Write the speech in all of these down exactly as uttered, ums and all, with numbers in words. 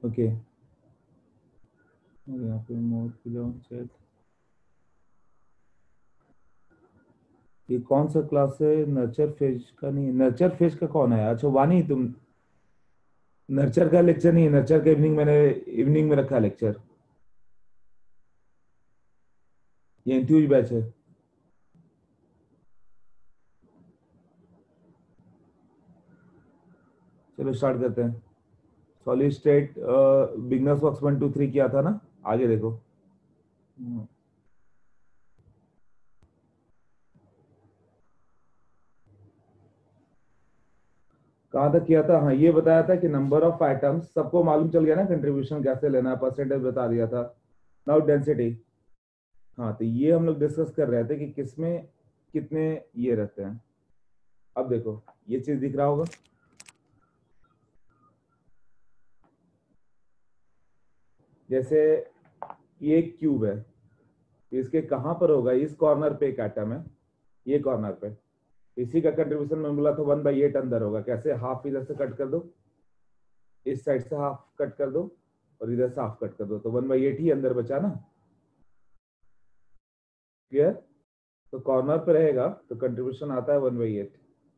Okay, और यहाँ पे मोर बिलोंग चेक। ये कौन सा क्लास है? नर्चर फेज का नहीं, नर्चर फेज का कौन है? अच्छा वानी, तुम नर्चर का लेक्चर नहीं है, नर्चर का इवनिंग मैंने इवनिंग में रखा लेक्चर। ये इंथ्यूज बैच है। चलो स्टार्ट करते हैं। Solid state beginners works one two three किया था ना, आगे देखो। हम्म, कहाँ तक किया था? हाँ, ये बताया था कि नंबर ऑफ आइटम्स सबको मालूम चल गया ना, कंट्रीब्यूशन कैसे लेना है, परसेंटेज बता दिया था। Now density. हाँ, तो ये हम लोग डिस्कस कर रहे थे कि किसमें कितने ये रहते हैं। अब देखो, ये चीज दिख रहा होगा, जैसे ये एक क्यूब है, तो इसके कहाँ पर होगा? इस कॉर्नर पे एक एटम है, ये कॉर्नर पे। इसी का कंट्रीब्यूशन में बोला था वन बाई एट अंदर होगा। कैसे? हाफ इधर से कट कर दो, इस साइड से हाफ कट कर दो, और इधर से हाफ कट कर दो, तो वन बाई एट ही अंदर बचा ना। क्लियर? तो कॉर्नर पे रहेगा तो कंट्रीब्यूशन आता है वन बाई एट।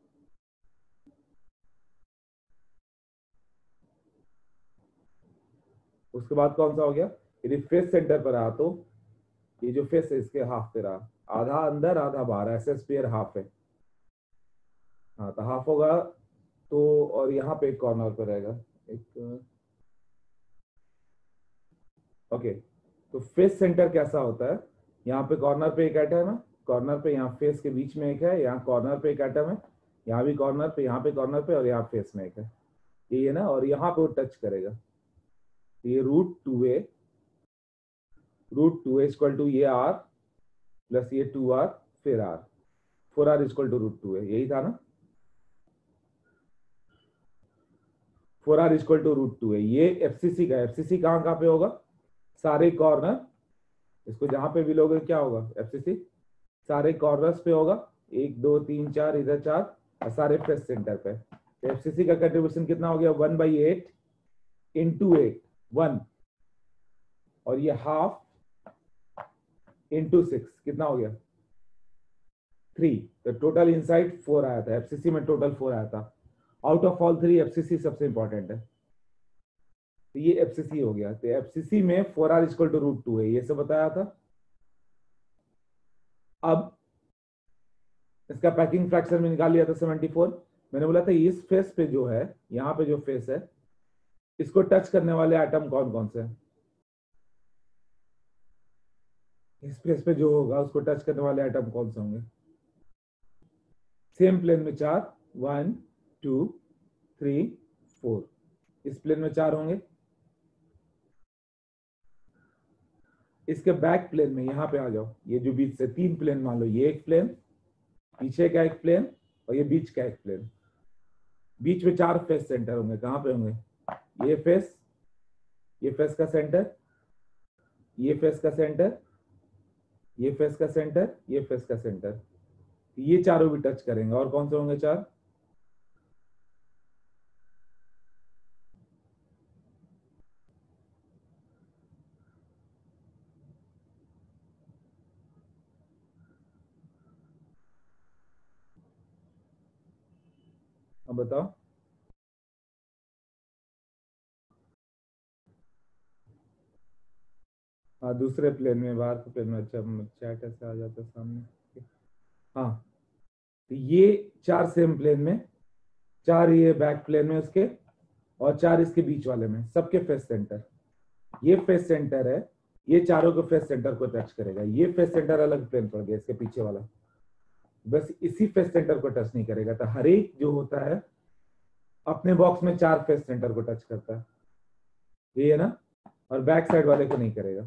उसके बाद कौन सा हो गया? यदि फेस सेंटर पर रहा तो ये जो फेस है इसके हाफ पे रहा, आधा अंदर आधा बाहर, ऐसे स्पेयर हाफ है। हाँ, तो हाफ होगा तो, और यहाँ पे एक कॉर्नर पे रहेगा एक। ओके, तो फेस सेंटर कैसा होता है? यहाँ पे कॉर्नर पे एक एटम है, कॉर्नर पे, यहाँ फेस के बीच में एक है, यहाँ कॉर्नर पे एक एटम है, यहाँ भी कॉर्नर पे, यहाँ पे कॉर्नर पे, और यहाँ फेस में एक है। ये है ना, और यहाँ पे वो टच करेगा। तो ये root two a, root two a equal to ये आर प्लस ये टू आर, फिर r, four r equal to root two a, यही था ना? Four r equal to root two a, ये एफसीसी का। एफसीसी कहाँ कहाँ पे होगा? सारे कॉर्नर, इसको जहां पे भी लोगे क्या होगा? एफसीसी सारे कॉर्नर्स पे होगा, एक दो तीन चार, इधर चार, और सारे फेस सेंटर पे। तो एफसीसी का कंट्रीब्यूशन कितना हो गया? One by eight into eight, one, और ये हाफ इंटू सिक्स, कितना हो गया? थ्री। तो टोटल इनसाइड फोर आया था, एफसीसी में टोटल फोर आया था। Out of all three FCC सबसे इंपॉर्टेंट है, तो ये एफसीसी हो गया। तो एफसीसी में four r equal to root two है, ये सब बताया था। अब इसका पैकिंग फ्रैक्शन में निकाल लिया था सेवेंटी फोर। मैंने बोला था इस फेस पे जो है, यहाँ पे जो फेस है, इसको टच करने वाले आइटम कौन कौन से हैं? इस फेस पे जो होगा उसको टच करने वाले आइटम कौन से होंगे? सेम प्लेन में चार, वन टू थ्री फोर, इस प्लेन में चार होंगे। इसके बैक प्लेन में यहाँ पे आ जाओ, ये जो बीच से तीन प्लेन मान लो, ये एक प्लेन, पीछे का एक प्लेन, और ये बीच का एक प्लेन। बीच में चार फेस सेंटर होंगे, कहाँ पे होंगे? ये फेस, ये फेस का सेंटर, ये फेस का सेंटर, ये फेस का सेंटर, ये फेस का सेंटर, ये चारों भी टच करेंगे। और कौन से होंगे चार? अब बताओ। हाँ, दूसरे प्लेन में, बाहर के प्लेन में। अच्छा, चैट ऐसे आ जाता है सामने। हाँ, तो ये चार सेम प्लेन में, चार ये बैक प्लेन में उसके, और चार इसके बीच वाले में, सबके फेस सेंटर। ये फेस सेंटर है, ये चारों के फेस सेंटर को टच करेगा। ये फेस सेंटर अलग प्लेन पड़ गया, इसके पीछे वाला बस इसी फेस सेंटर को टच नहीं करेगा। तो हर एक जो होता है अपने बॉक्स में चार फेस सेंटर को टच करता है, ये है ना, और बैक साइड वाले को नहीं करेगा।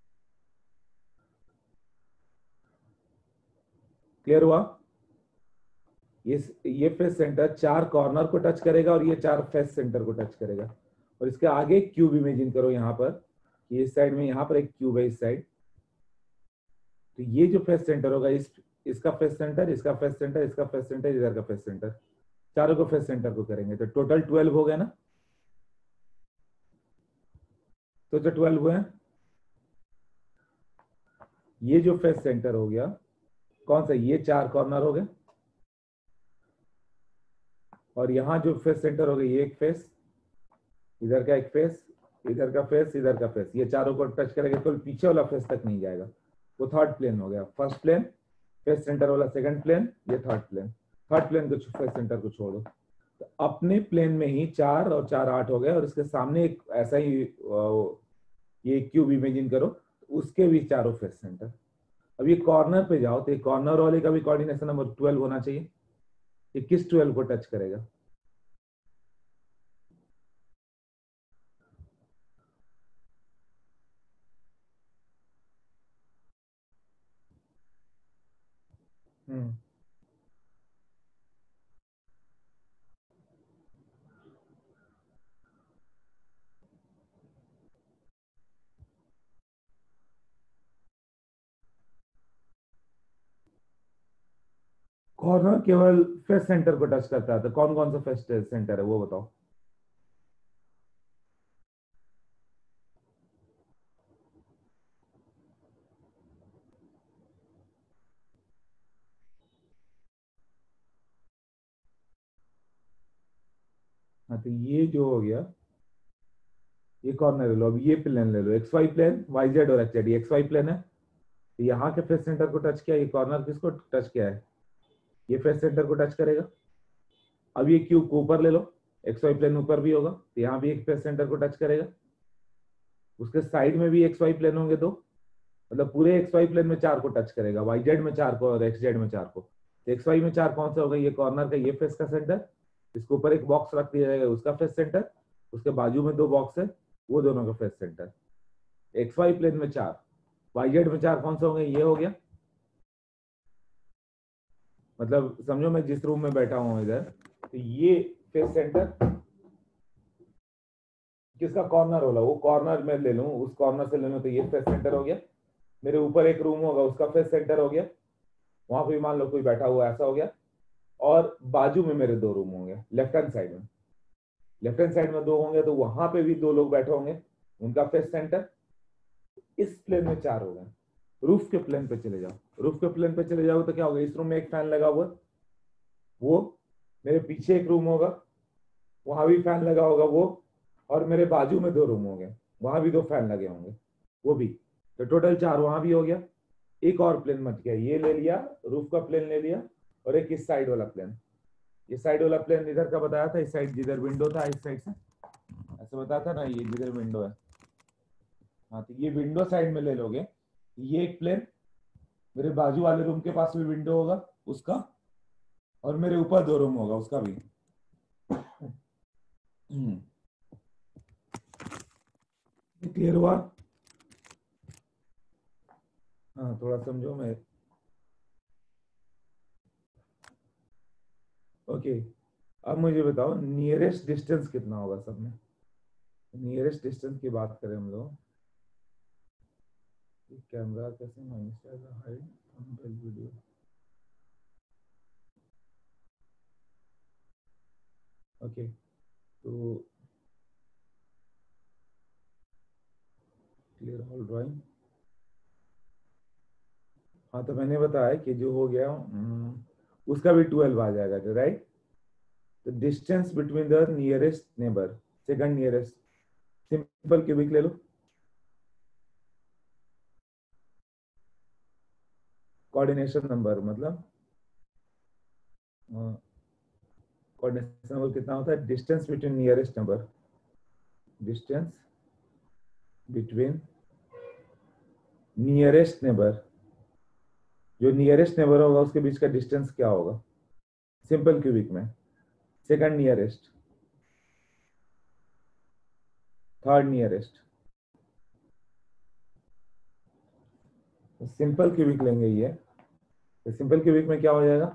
क्लियर हुआ? ये ये फेस सेंटर चार कॉर्नर को टच करेगा, और ये चार फेस सेंटर को टच करेगा। और इसके आगे एक क्यूब इमेजिन करो यहाँ पर, ये इस साइड में, यहाँ पर एक क्यूब है इस साइड। तो ये जो फेस सेंटर होगा, इस इसका फेस सेंटर, इसका फेस सेंटर, इसका फेस सेंटर, इधर का फेस सेंटर, चारों को फेस सेंटर को करेंगे, तो टोटल ट्वेल्व हो गया ना। तो जो ट्वेल्व हुए हैं, ये जो फेस सेंटर हो गया कौन सा, ये चार कॉर्नर हो गए, और यहां जो फेस सेंटर हो गए, ये एक फेस, इधर का एक फेस, इधर का फेस, इधर का फेस, ये चारों को टच करेगा तो पीछे वाला फेस तक नहीं जाएगा। वो थर्ड प्लेन हो गया। फर्स्ट प्लेन फेस सेंटर वाला, सेकंड प्लेन, ये थर्ड प्लेन। थर्ड प्लेन को फेस सेंटर को छोड़ दो। तो अपने प्लेन में ही चार और चार आठ हो गए, और इसके सामने एक ऐसा ही ये क्यूब इमेजिन करो, उसके भी चारों फेस सेंटर। अब ये कॉर्नर पे जाओ तो कॉर्नर वाले का भी कोऑर्डिनेशन नंबर ट्वेल्व होना चाहिए। ये किस ट्वेल्व को टच करेगा? हम्म कॉर्नर केवल फेस सेंटर को टच करता है, तो कौन कौन सा फेस सेंटर है वो बताओ। हाँ, तो ये जो हो गया, ये कॉर्नर ले लो। अब ये प्लेन ले लो, x y plane, y z और एक्स जेड, ये एक्स वाई प्लेन है। तो यहाँ के फेस सेंटर को टच किया, ये कॉर्नर किसको टच किया है? ये फेस सेंटर को टच करेगा। अब ये क्यूब को ऊपर ले लो, एक्स वाई प्लेन ऊपर भी होगा, तो यहाँ भी एक फेस सेंटर को टच करेगा। उसके साइड में भी एक्स वाई प्लेन होंगे दो, मतलब पूरे एक्स वाई प्लेन में चार को टच करेगा, वाई जेड में चार को और एक्स जेड में चार को। तो एक्स वाई में चार कौन सा होगा? ये कॉर्नर का ये फेस का सेंटर, इसके ऊपर एक बॉक्स रख दिया जाएगा, उसका फेस सेंटर, उसके बाजू में दो बॉक्स है, वो दोनों का face centre. X y plane में चार, वाई जेड में चार कौन सा होंगे? ये हो गया। मतलब समझो मैं जिस रूम में बैठा हूँ इधर, तो ये फेस सेंटर किसका कॉर्नर होगा, वो कॉर्नर में ले लूं, उस कॉर्नर से ले लूं, तो ये फेस सेंटर हो गया। मेरे ऊपर एक रूम होगा, उसका फेस सेंटर हो गया, वहां पे मान लो कोई बैठा हुआ, ऐसा हो गया। और बाजू में मेरे दो रूम होंगे, लेफ्ट हैंड साइड में, लेफ्ट हैंड साइड में दो होंगे, तो वहां पे भी दो लोग बैठे होंगे, उनका फेस सेंटर। इस प्लेन में चार हो गए। रूफ के प्लेन पे चले जाओ, रूफ के प्लेन पे चले जाओ तो क्या होगा? इस रूम में एक फैन लगा हुआ, वो मेरे पीछे एक रूम होगा, वहां भी फैन लगा होगा वो, और मेरे बाजू में दो रूम होंगे, वहां भी दो फैन लगे होंगे, वो भी। तो टोटल चार वहां भी हो गया। एक और प्लेन मच गया, ये ले लिया, रूफ का प्लेन ले लिया, और एक इस साइड वाला प्लेन। ये साइड वाला प्लेन इधर का बताया था, इस साइड जिधर विंडो था, इस साइड से ऐसे बताया था ना, ये जिधर विंडो है। हाँ, तो ये विंडो साइड में ले लोगे। ये एक प्लेन मेरे बाजू वाले रूम के पास भी विंडो होगा उसका, और मेरे ऊपर दो रूम होगा उसका भी। क्लियर हुआ? हाँ, थोड़ा समझो मैं। ओके, अब मुझे बताओ नियरेस्ट डिस्टेंस कितना होगा सब में। नियरेस्ट डिस्टेंस की बात करें हम लोग, कैमरा कैसे माइनस जाएगा, हाइड थंबनेल वीडियो। ओके, तो क्लियर होल ड्राइंग। हाँ, तो मैंने बताया कि जो हो गया हम्म, उसका भी ट्वेल्व आ जाएगा, राइट? तो distance between the nearest neighbour, second nearest, simple cubic ले लो। कोऑर्डिनेशन नंबर मतलब कोऑर्डिनेशन नंबर कितना होता है? Distance between nearest number, distance between nearest neighbour, जो नियरेस्ट नेबर होगा उसके बीच का डिस्टेंस क्या होगा सिंपल क्यूबिक में? Second nearest, third nearest. Simple cubic लेंगे ये, तो सिंपल क्यूबिक में क्या हो जाएगा?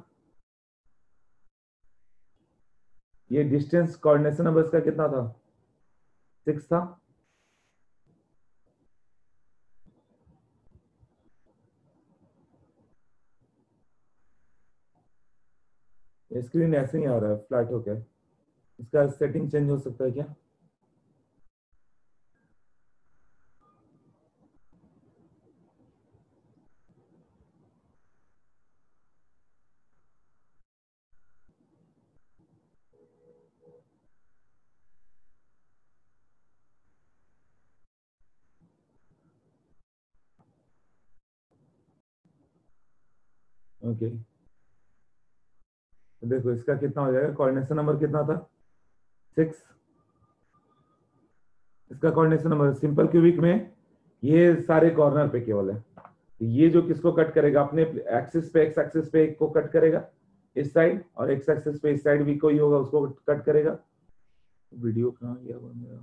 ये डिस्टेंस कोऑर्डिनेशन नंबर इसका कितना था? सिक्स था। स्क्रीन ऐसे ही आ रहा है फ्लैट होकर, इसका सेटिंग चेंज हो सकता है क्या? ओके, तो देखो इसका कितना हो जाएगा, कोऑर्डिनेशन नंबर कितना था, सिक्स। इसका कोऑर्डिनेशन नंबर सिंपल क्यूबिक में ये सारे कॉर्नर पे केवल है, तो ये जो किसको कट करेगा, अपने एक्सिस पे, एक्स एक्सिस पे एक को कट करेगा इस साइड, और एक्स एक्सिस पे इस साइड भी कोई होगा उसको कट करेगा। वीडियो कहाँ गया वो मेरा,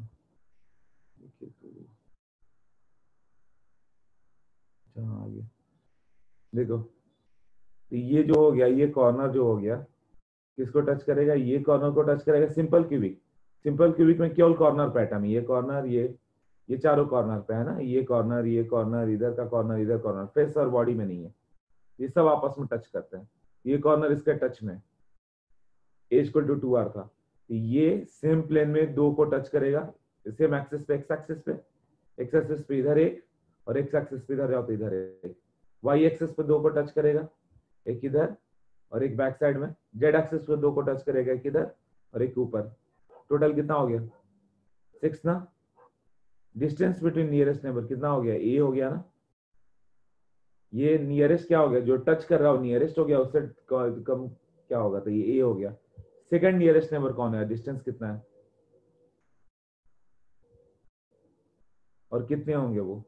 अच्छा आ गया, देखो, तो ये जो हो गया, ये कॉर्नर जो हो गया किसको टच करेगा, ये कॉर्नर को टच करेगा, सिंपल क्यूबिक। सिंपल क्यूबिक में केवल कॉर्नर पैटर्न, ये कॉर्नर, ये ये चारों कॉर्नर पे है ना, ये कॉर्नर, ये कॉर्नर, इधर का कॉर्नर, इधर कॉर्नर, फेस और बॉडी में नहीं है, ये सब आपस में टच करते हैं। ये कॉर्नर इसके टच में, a equal to two r था, तो ये सेम प्लेन में दो को टच करेगा, सेम एक्सिस पे, एक्स एक्सिस पे, एक्स एक्सिस पे इधर एक, और एक्स एक्सिस पे इधर जाओ तो इधर एक, वाई एक्सिस पे दो को टच करेगा, एक इधर और एक बैक साइड में, जेड एक्सिस पे दो को टच करेगा, एक इधर और एक ऊपर। टोटल कितना हो गया, सिक्स ना। डिस्टेंस बिटवीन नियरेस्ट नेबर कितना हो गया, ए हो गया ना। ये नियरेस्ट क्या हो गया, जो टच कर रहा हो नियरेस्ट हो गया, उससे कम क्या होगा, तो ये ए हो गया। सेकंड नियरेस्ट नेबर कौन है, डिस्टेंस कितना है, और कितने होंगे वो,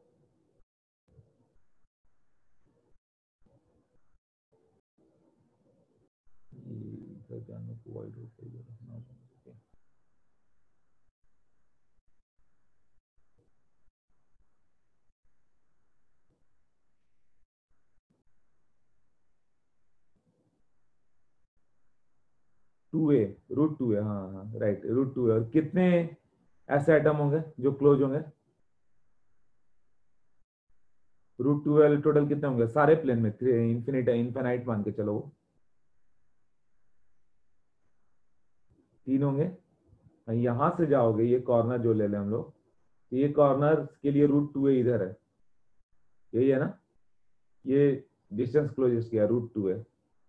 टू ए, रूट टू है, हाँ हाँ राइट, रूट टू है। और कितने ऐसे आइटम होंगे जो क्लोज होंगे, रूट टू वाले टोटल कितने होंगे सारे प्लेन में, इंफिनिट इनफाइनाइट मान के चलो, वो तीन होंगे। यहां से जाओगे, ये कॉर्नर जो ले लें हम लोग, तो ये कॉर्नर के लिए रूट टू है, इधर है, यही है ना, ये डिस्टेंस क्लोजेस्ट किया, रूट टू है,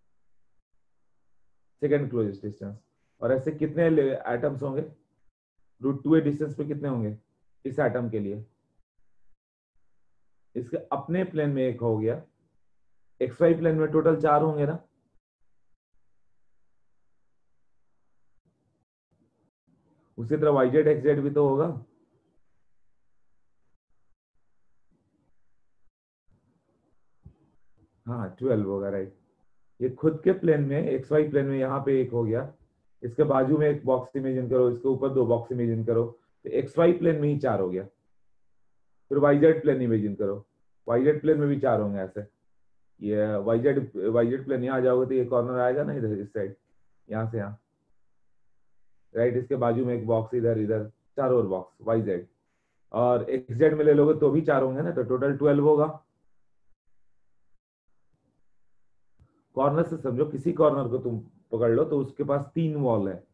सेकंड क्लोजेस्ट डिस्टेंस। और ऐसे कितने एटम्स होंगे, रूट टू ए डिस्टेंस पे कितने होंगे इस एटम के लिए, इसके अपने प्लेन में एक हो गया, एक्स वाई प्लेन में टोटल चार होंगे ना। उसी तरह वाई जेड एक्स जेड भी तो होगा, हाँ ट्वेल्व होगा राइट। ये खुद के प्लेन में, एक्स वाई प्लेन में यहाँ पे एक हो गया, इसके बाजू में एक बॉक्स इमेजिन करो, इसके ऊपर दो बॉक्स इमेजिन करो, तो एक्स वाई प्लेन में ही चार हो गया। फिर वाई जेड प्लेन इमेजिन करो, वाई जेड प्लेन में भी चार होंगे ऐसे, ये y z y z plane यहाँ जाओगे तो ये कॉर्नर आएगा ना इधर, इस साइड, यहाँ से यहाँ राइट, इसके बाजू में एक बॉक्स, इधर इधर चार और बॉक्स वाई जेड, और एक्स जेड में ले लोगे तो भी चार होंगे ना, तो टोटल ट्वेल्व होगा। कॉर्नर से समझो, किसी कॉर्नर को तुम पकड़ लो तो उसके पास तीन वॉल है,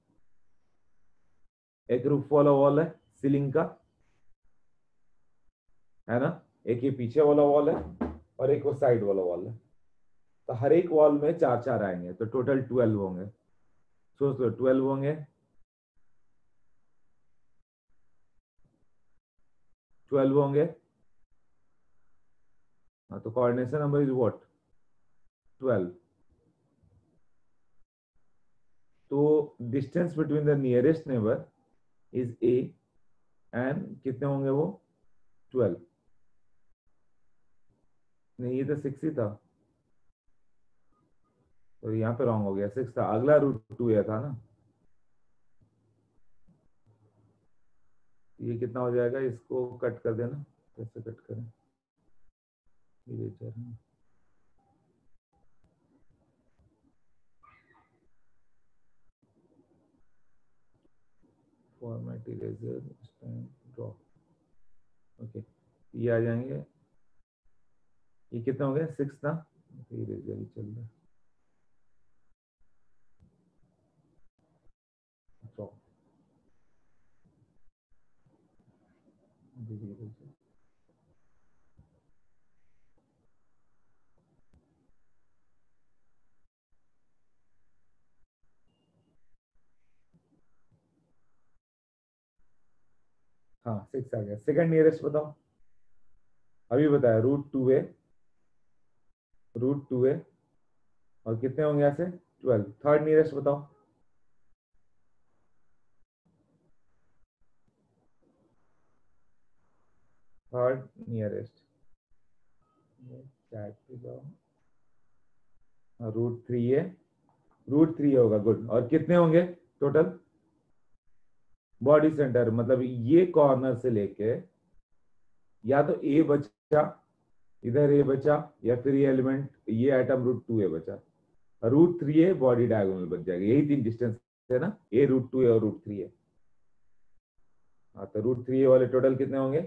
एक रूफ वाला वॉल है सीलिंग का, है ना, एक ये पीछे वाला वॉल है, और एक वो साइड वाला वॉल है, तो हर एक वॉल में चार चार आएंगे, तो टोटल ट्वेल्व होंगे। सोच लो, ट्वेल्व होंगे, ट्वेल्व होंगे, हाँ, तो coordination number is what, twelve. तो distance between the nearest neighbour is a, and कितने होंगे वो, ट्वेल्व। नहीं, ये तो सिक्स ही था, तो यहाँ पे रॉन्ग हो गया, सिक्स था, अगला रूट टू ये था ना। ये कितना हो जाएगा, इसको कट कर देना, कैसे कट करें, इरेजर है, format eraser stand draw, okay, ये आ जाएंगे। ये कितना हो गया, सिक्स ना, इरेजर ही चल रहा है, ड्रॉ, हाँ सिक्स आ गया। सेकंड नियरेस्ट बताओ, अभी बताया, रूट टू है, रूट टू है, और कितने होंगे ऐसे ट्वेल्व। थर्ड नियरेस्ट बताओ। थर्ड नियरेस्ट चैट पे जाओ। रूट थ्री है, रूट थ्री होगा, गुड। और कितने होंगे टोटल बॉडी सेंटर, मतलब ये कॉर्नर से लेके या तो ए बचा, इधर ए बचा, या फिर ये एलिमेंट ये आइटम रूट टू ए बचा, root three a body diagonal बच जाएगा। यही तीन डिस्टेंस है ना, ए रूट टू ए और रूट थ्री ए। हाँ तो रूट थ्री ए वाले टोटल कितने होंगे,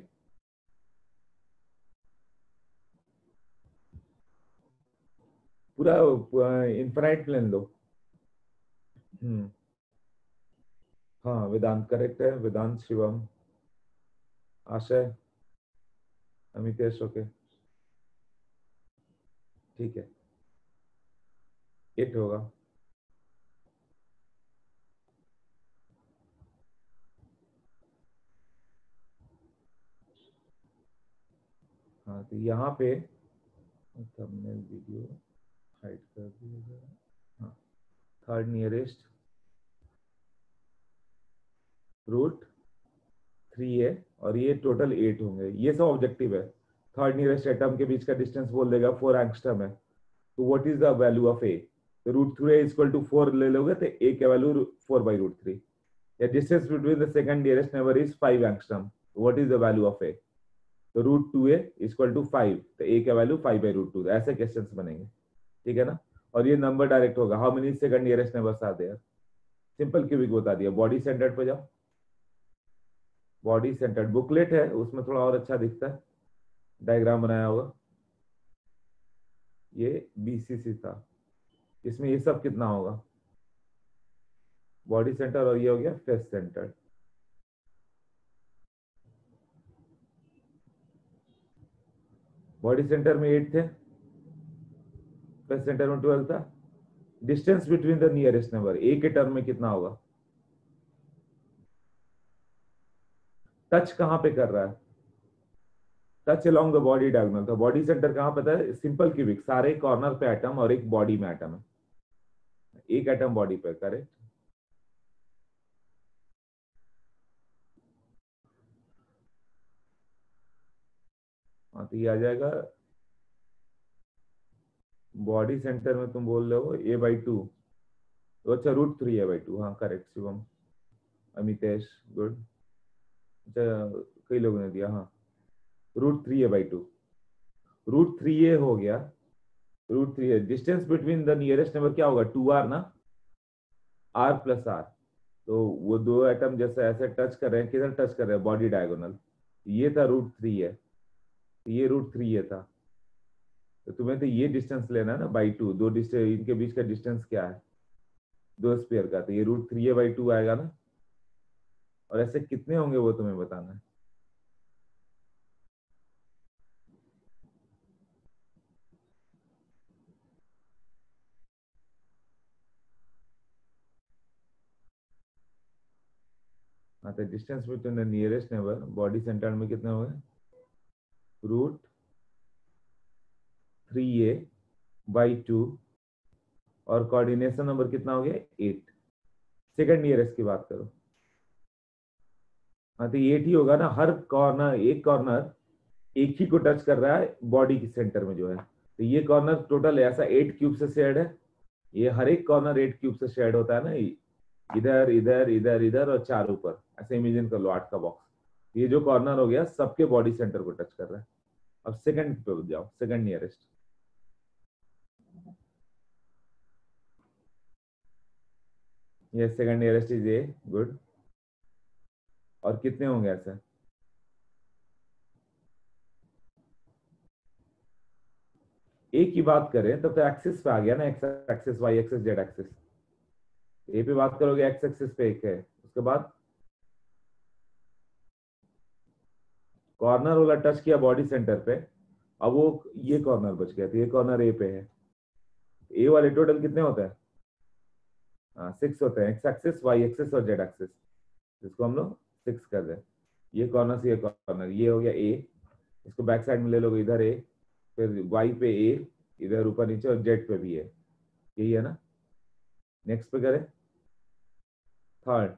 पूरा इनफाइनाइट प्लेन लो। हम्म हाँ वेदांत करेक्ट है, वेदांत, शिवम, आशय, अमितेश, ओके ठीक है, एट होगा। हाँ तो यहाँ पे थंबनेल वीडियो हाइड कर दिया जाए। हाँ थर्ड नियरेस्ट रूट थ्री है, और ये टोटल एट होंगे, ये सब ऑब्जेक्टिव है। थर्ड नियरेस्ट एटम के बीच का डिस्टेंस बोल देगा फोर एंगस्ट्रम है, तो what is the value of a, तो root three is equal to four ले लोगे तो ए का value four by root three, या distance between the second nearest neighbour is five angstrom, what is the value of a, तो root two a equal to five, तो a का value five by root two, ऐसे questions बनेंगे, ठीक है ना। और ये नंबर डायरेक्ट होगा, how many second nearest neighbours are there, simple cubic बता दिया। बॉडी सेंटर्ड पे जाओ, बॉडी सेंटर्ड बुकलेट है उसमें थोड़ा और अच्छा दिखता है, डायग्राम बनाया होगा। ये बीसीसी था, इसमें ये सब कितना होगा, बॉडी सेंटर, और ये हो गया फेस सेंटर। बॉडी सेंटर में एट थे, फेस सेंटर में ट्वेल्व था। Distance between the nearest number a के टर्म में कितना होगा, टच कहां पे कर रहा है, touch along the body diagonal, तो बॉडी सेंटर कहां पता है, सिंपल क्यूबिक, सारे कॉर्नर पे एटम और एक बॉडी में एटम है, एक एटम बॉडी पे, करेक्ट। हाँ तो ये आ जाएगा, बॉडी सेंटर में तुम बोल रहे हो ए बाई टू, तो अच्छा root three A by two, हाँ करेक्ट शिवम, अमितेश, गुड। अच्छा कई लोगों ने दिया, हाँ root three A by two, root three a हो गया, root three a, distance between the nearest number क्या होगा, टू आर ना, आर प्लस आर, तो वो दो एटम जैसे ऐसे टच कर रहे हैं, किधर टच कर रहे हैं, बॉडी डायगोनल, ये था रूट थ्री है, ये रूट थ्री है था, तो तुम्हें तो ये डिस्टेंस लेना है ना बाई टू, दो डिस्टेंस इनके बीच का डिस्टेंस क्या है, दो स्पेयर का, तो ये रूट थ्री है बाई टू आएगा ना, और ऐसे कितने होंगे वो तुम्हें बताना है। हाँ तो distance between the nearest neighbour body centre में कितने होंगे, root three A by two, और कोऑर्डिनेशन नंबर कितना हो गया, एट, सेकंड नियरेस्ट की बात करो। हाँ तो एट ही होगा ना, हर कॉर्नर, एक कॉर्नर एक ही को टच कर रहा है बॉडी के सेंटर में जो है, तो ये कॉर्नर टोटल ऐसा एट क्यूब से शेड है, ये हर एक कॉर्नर एट क्यूब से शेड होता है ना, इधर इधर इधर इधर और चार ऊपर, ऐसे इमेजिन कर लो आठ का बॉक्स, ये जो कॉर्नर हो गया सबके बॉडी सेंटर को टच कर रहा है। अब सेकंड पे जाओ, सेकंड नियरेस्ट, ये second nearest is a, good. और कितने होंगे ऐसे, ए की बात करें तब तो एक्सिस पे आ गया ना, x axis, y axis, z axis, a पे बात करोगे एक्स एक्सिस पे एक है, उसके बाद कॉर्नर वाला टच किया बॉडी सेंटर पे, अब वो ये कॉर्नर बच गया, तो ये कॉर्नर ए पे है, ए वाले टोटल कितने होते हैं, हाँ सिक्स होते हैं, एक्स एक्सिस, वाई एक्सिस और जेड एक्सिस, इसको हम लोग सिक्स कर दें, ये कॉर्नर से ये कॉर्नर, ये हो गया ए, इसको बैक साइड में ले लोगे, इधर ए, फिर वाई पे ए, इधर ऊपर नीचे, और जेड पे भी है, यही है ना। नेक्स्ट पे करें, थर्ड।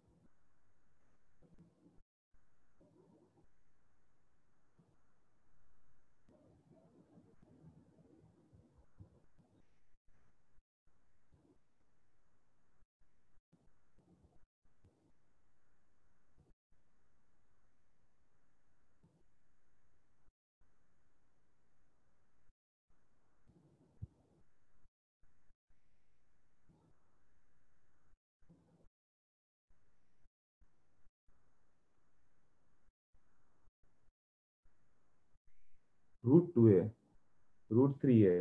रूट टू है, रूट थ्री है।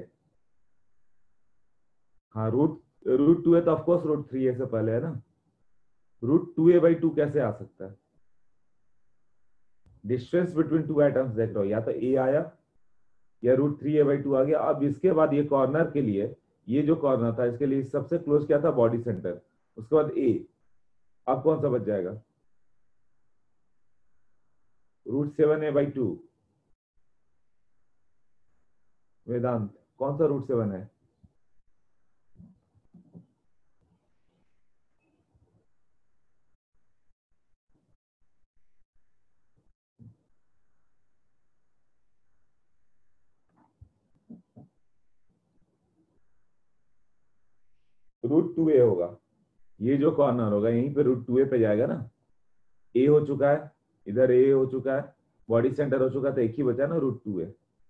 हाँ, रूट रूट टू है तो ऑफकोर्स रूट थ्री है से पहले है ना। Root two A by two कैसे आ सकता है? डिस्टेंस बिटवीन टू एटम्स देख रहे हो, या तो ए आया या root three A by two आ गया। अब इसके बाद ये कॉर्नर के लिए, ये जो कॉर्नर था इसके लिए सबसे क्लोज क्या था? Body centre. उसके बाद ए। अब कौन सा बच जाएगा? Root seven a by two. Vedant, कौन सा रूट सेवन है? रूट टू ए होगा। ये जो कॉर्नर होगा यहीं पे रूट टू ए पे जाएगा ना। ए हो चुका है, इधर ए हो चुका है, बॉडी सेंटर हो चुका है, तो एक ही बचा ना, रूट टू ए।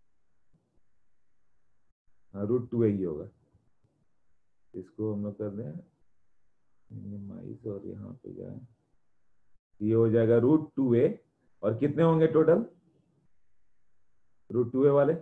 हाँ, रूट टू ए ही होगा। इसको हम लोग कर दें मिनिमाइज और यहाँ पे जाए। ये हो जाएगा रूट टू ए। और कितने होंगे टोटल रूट टू ए वाले?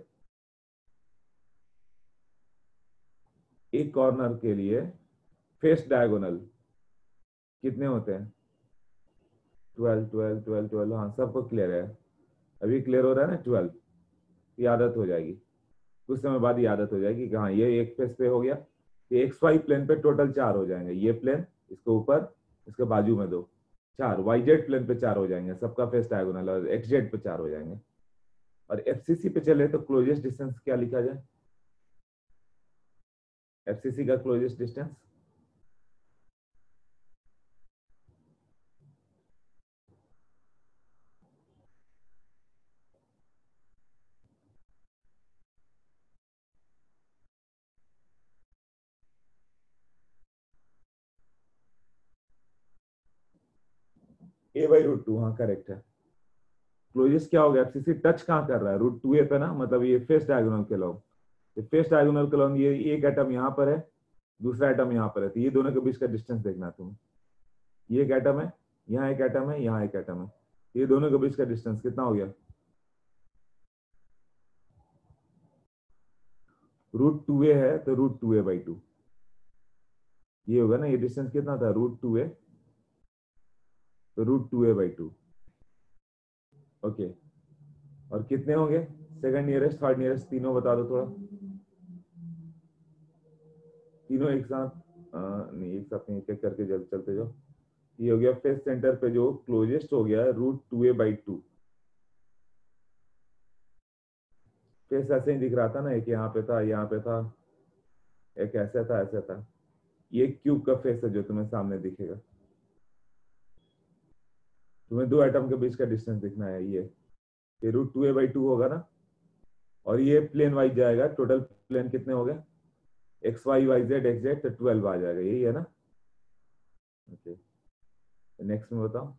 एक कॉर्नर के लिए फेस डायगोनल कितने होते हैं? Twelve twelve twelve twelve. हाँ, सबको क्लियर है। अभी क्लियर हो रहा है ना? ट्वेल्व। ये आदत हो जाएगी, कुछ समय बाद ये आदत हो जाएगी कि हाँ ये एक फेस पे हो गया। ये एक्स वाई प्लेन पे टोटल चार हो जाएंगे। ये प्लेन, इसके ऊपर, इसके बाजू में दो, चार। वाई जेड प्लेन पे चार हो जाएंगे, सबका फेस डायगोनल। और एक्स जेड पे चार हो जाएंगे। और एफसीसी पे चले तो क्लोजेस्ट डिस्टेंस क्या लिखा जाए? एफसीसी का closest distance a by root two. हाँ, करेक्ट है। क्लोजेस्ट क्या हो गया? एफसीसी टच कहाँ कर रहा है? रूट टू ए पे ना, मतलब ये फेस डायगोनल के लॉन्ग। ये फेस डायगोनल के लॉन्ग, ये एक एटम यहाँ पर है, दूसरा एटम यहाँ पर है, तो ये दोनों के बीच का डिस्टेंस देखना है तुम्हें। ये एक एटम है, यहाँ एक एटम है, यहाँ एक एटम है, ये दोनों के बीच का डिस्टेंस कितना हो गया? रूट टू ए है तो root two A by two ये होगा ना। ये डिस्टेंस कितना था? रूट टू ए, तो root two A by two. Okay. और कितने होंगे सेकंड नियरेस्ट, थर्ड नियरेस्ट? तीनों बता दो थोड़ा। तीनों एक साथ? आ, नहीं, एक साथ नहीं, एक एक करके जल्द चलते जाओ। ये हो गया फेस सेंटर पे जो क्लोजेस्ट हो गया root two A by two. Face ऐसे ही दिख रहा था ना, एक यहाँ पे था, यहाँ पे था, एक ऐसा था, ऐसा था। ये क्यूब का फेस है जो तुम्हें सामने दिखेगा। तुम्हें दो एटम के बीच का डिस्टेंस दिखना है। ये ये root two A by two होगा ना। और ये प्लेन वाइज जाएगा। टोटल प्लेन कितने हो गए? X y y z x z, तो ट्वेल्व आ जाएगा। यही है ना। ओके, नेक्स्ट में बताओ।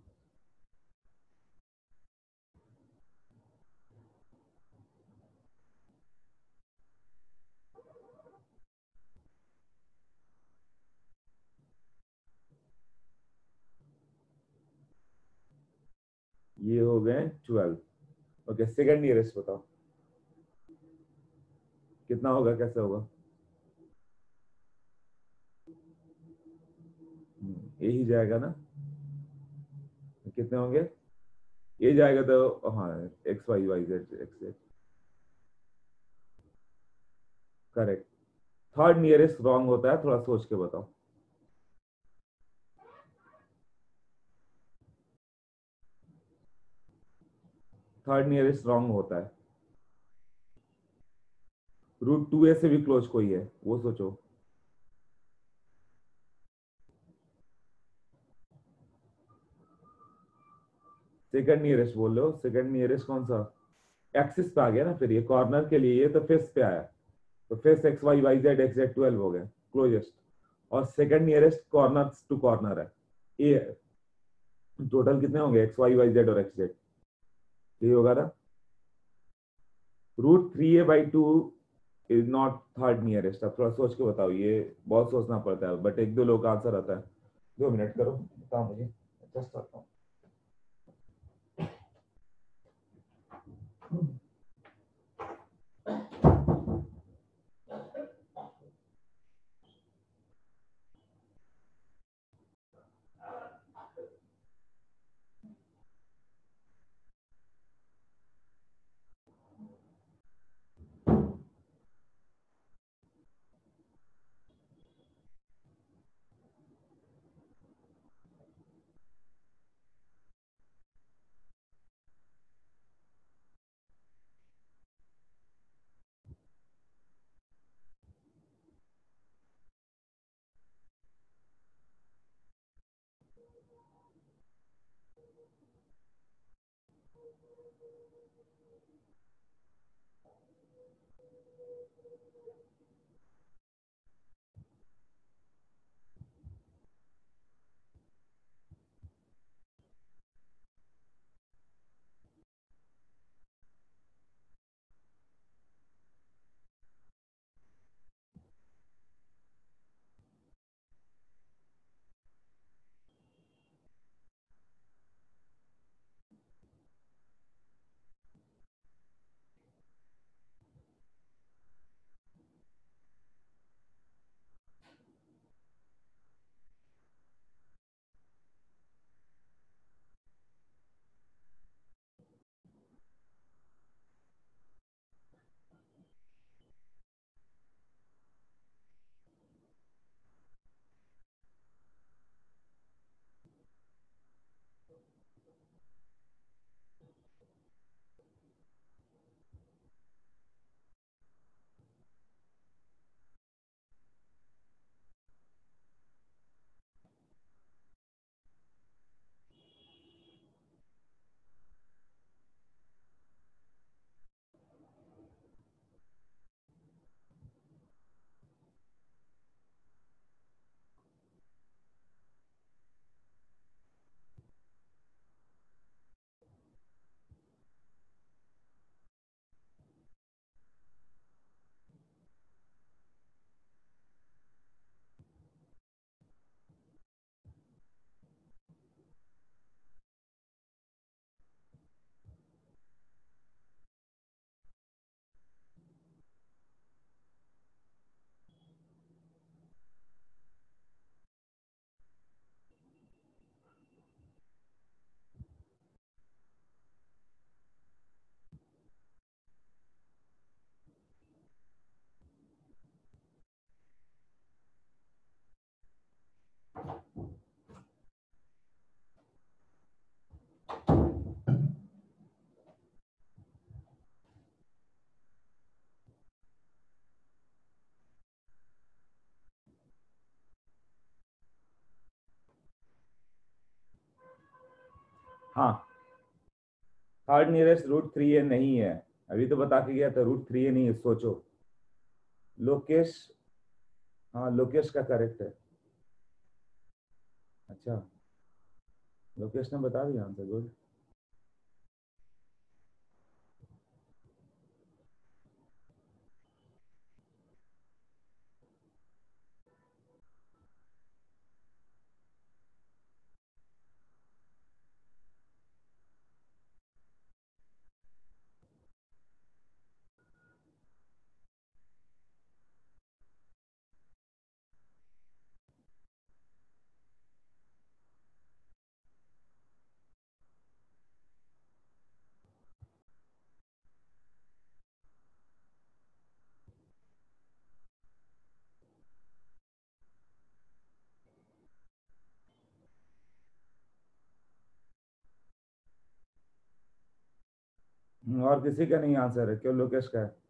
ये हो गए ट्वेल्व। ओके, सेकंड नियरेस्ट बताओ कितना होगा, कैसे होगा? हम्म, यही जाएगा ना। कितने होंगे? ये जाएगा तो हाँ, x y y z x z. Correct. Third nearest wrong होता है, थोड़ा सोच के बताओ। थर्ड नियरेस्ट रॉन्ग होता है। रूट टू ए से भी क्लोज कोई है वो सोचो। सेकंड नियरेस्ट बोल लो, सेकंड नियरेस्ट कौन सा, एक्सिस पे आ गया ना, फिर ये कॉर्नर के लिए, ये तो फेस पे आया, तो face x y y z x z twelve हो गया क्लोजेस्ट, और second nearest corner to corner है ये, टोटल कितने होंगे एक्स वाई वाई जेड और एक्स जेड, ये होगा ना। Root three A by two is not third nearest. अब थोड़ा सोच के बताओ, ये बहुत सोचना पड़ता है, बट एक दो लोग का आंसर आता है। दो मिनट करो, बताओ मुझे, जस्ट करता हूँ। हाँ, third nearest root three a नहीं है, अभी तो बता के गया था, रूट थ्री ए नहीं है, सोचो। लोकेश, हाँ लोकेश का करेक्ट है। अच्छा, लोकेश ने बता दिया आंसर, गुड। और किसी का नहीं आंसर है, क्यों लोकेश का है?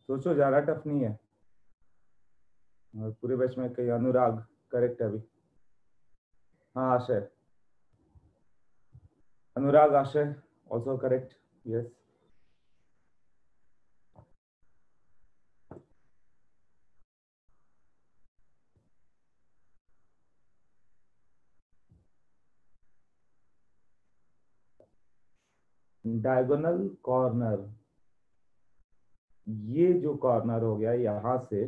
सोचो, ज्यादा टफ नहीं है। और पूरे बैच में कई अनुराग करेक्ट है अभी। हाँ Ashay, Anurag Ashay also correct. Yes. Diagonal corner, ये जो कॉर्नर हो गया यहां से,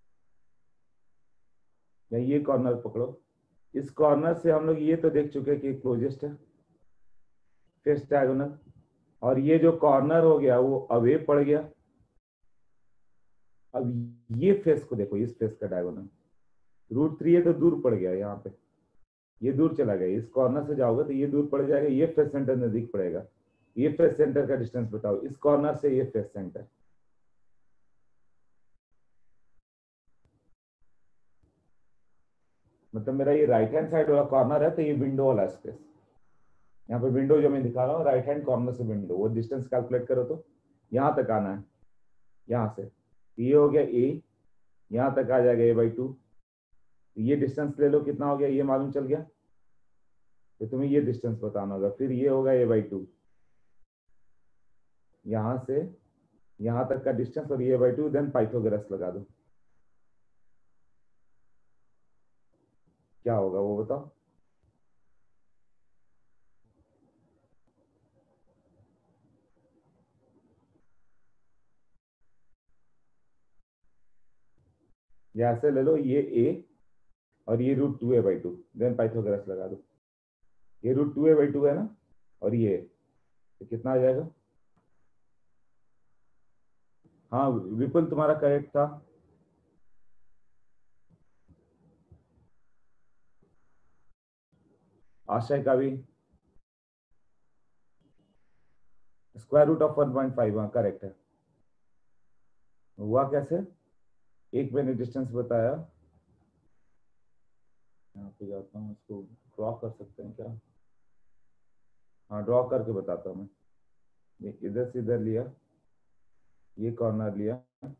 या ये कॉर्नर पकड़ो, इस कॉर्नर से हम लोग ये तो देख चुके कि क्लोजेस्ट है फेस डायगोनल, और ये जो कॉर्नर हो गया वो अवे पड़ गया। अब ये फेस को देखो, इस फेस का डायगोनल रूट थ्री है तो दूर पड़ गया यहाँ पे, ये दूर चला गया। इस कॉर्नर से जाओगे तो ये दूर पड़ जाएगा, ये फेस सेंटर नजदीक पड़ेगा। ये फेस सेंटर का डिस्टेंस बताओ, इस कॉर्नर से ये फेस सेंटर। मतलब मेरा ये राइट हैंड साइड वाला कॉर्नर है तो ये विंडो वाला स्पेस, यहाँ पे विंडो जो मैं दिखा रहा हूँ राइट हैंड कॉर्नर से विंडो, वो डिस्टेंस कैलकुलेट करो तो यहाँ तक आना है। यहाँ से ये हो गया ए, यहाँ तक आ जाएगा ए बाई टू। ये डिस्टेंस ले लो, कितना हो गया ये मालूम चल गया, तो तुम्हें ये डिस्टेंस बताना होगा। फिर ये होगा ए बाई टू, यहाँ से यहाँ तक का डिस्टेंस, और ये बाई टू, देन पाइथागोरस लगा दो। क्या होगा वो बताओ। यहाँ से ले लो ये ए, और ये root two A by two, then Pythagoras लगा दो। ये root two A by two है ना, और ये तो कितना आ जाएगा। हाँ विपुल तुम्हारा करेक्ट था। आशय का भी square root of one point five, हाँ करेक्ट है। हुआ कैसे, एक मैंने डिस्टेंस बताया, यहाँ पे जाता हूँ, इसको ड्रॉ कर सकते हैं क्या। हाँ ड्रॉ करके बताता हूँ मैं। ये इधर से इधर लिया, ये कॉर्नर लिया,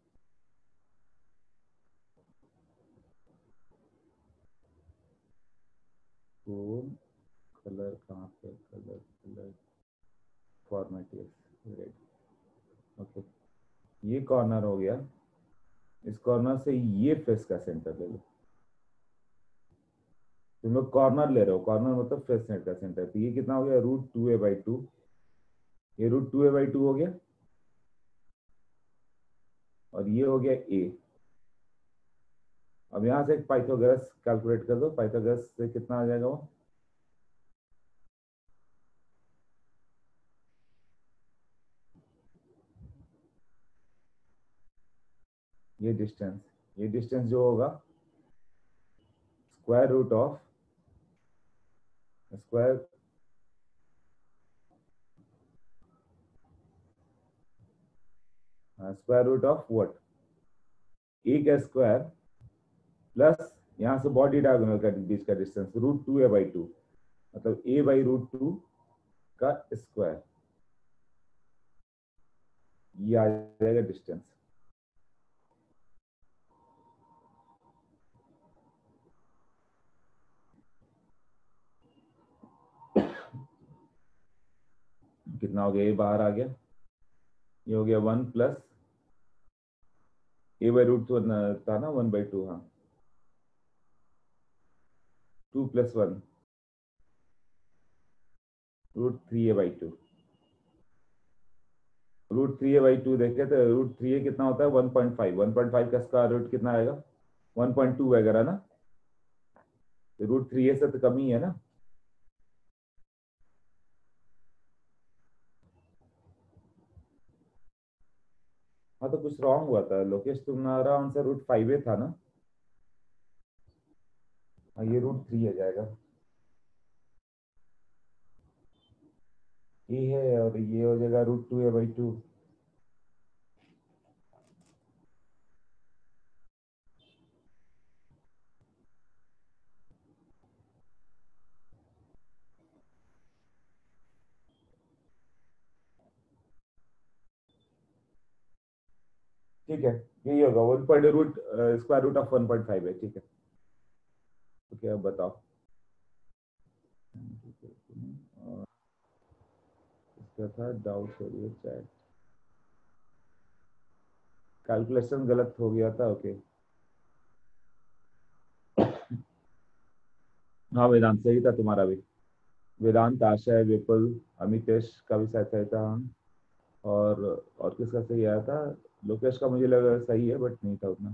तो कलर कहाँ पे, colour colour format, yes red. Okay, ये कॉर्नर हो गया, इस कॉर्नर से ये फेस का सेंटर ले लो। तुम लोग कॉर्नर ले रहे हो, कॉर्नर मतलब फेस सेंटर का सेंटर, तो ये कितना हो गया root two A by two. ये root two A by two हो गया, और ये हो गया ए। अब यहां से एक पाइथागोरस कैलकुलेट कर दो, पाइथागोरस से कितना आ जाएगा वो। ये डिस्टेंस, ये डिस्टेंस जो होगा square root of square square root of what, A का स्क्वायर प्लस यहाँ से बॉडी डायगोनल का बीच का distance root two A by two, मतलब ए बाई रूट टू का स्क्वायर, ये आ जाएगा डिस्टेंस। कितना हो गया, ये बाहर आ गया, ये हो गया one plus A by root two था ना, वन बाई टू, हाँ two plus one root three A by two. Root three A by two देखे तो रूट थ्री ए कितना होता है one point five, one point five का square root कितना आएगा वन पॉइंट टू वगैरह ना, तो रूट थ्री ए से तो कम ही है ना। हाँ तो कुछ रॉन्ग हुआ था लोकेश, तुम्हारा आंसर रूट फाइव ए था ना। हाँ ये रूट थ्री आ जाएगा, ये है, और ये हो जाएगा root two A by two. ठीक है, यही होगा one point root square root of one point five है। ठीक है, ओके अब बताओ। और इसका था डाउट हो रही है चैट, कैलकुलेशन गलत हो गया था। ओके हाँ वेदांत सही था तुम्हारा भी। वेदांत, आशय, विपुल, अमितेश का भी शायद सही था। और और किसका सही आया था? लोकेश का मुझे लगा सही है बट नहीं था उतना।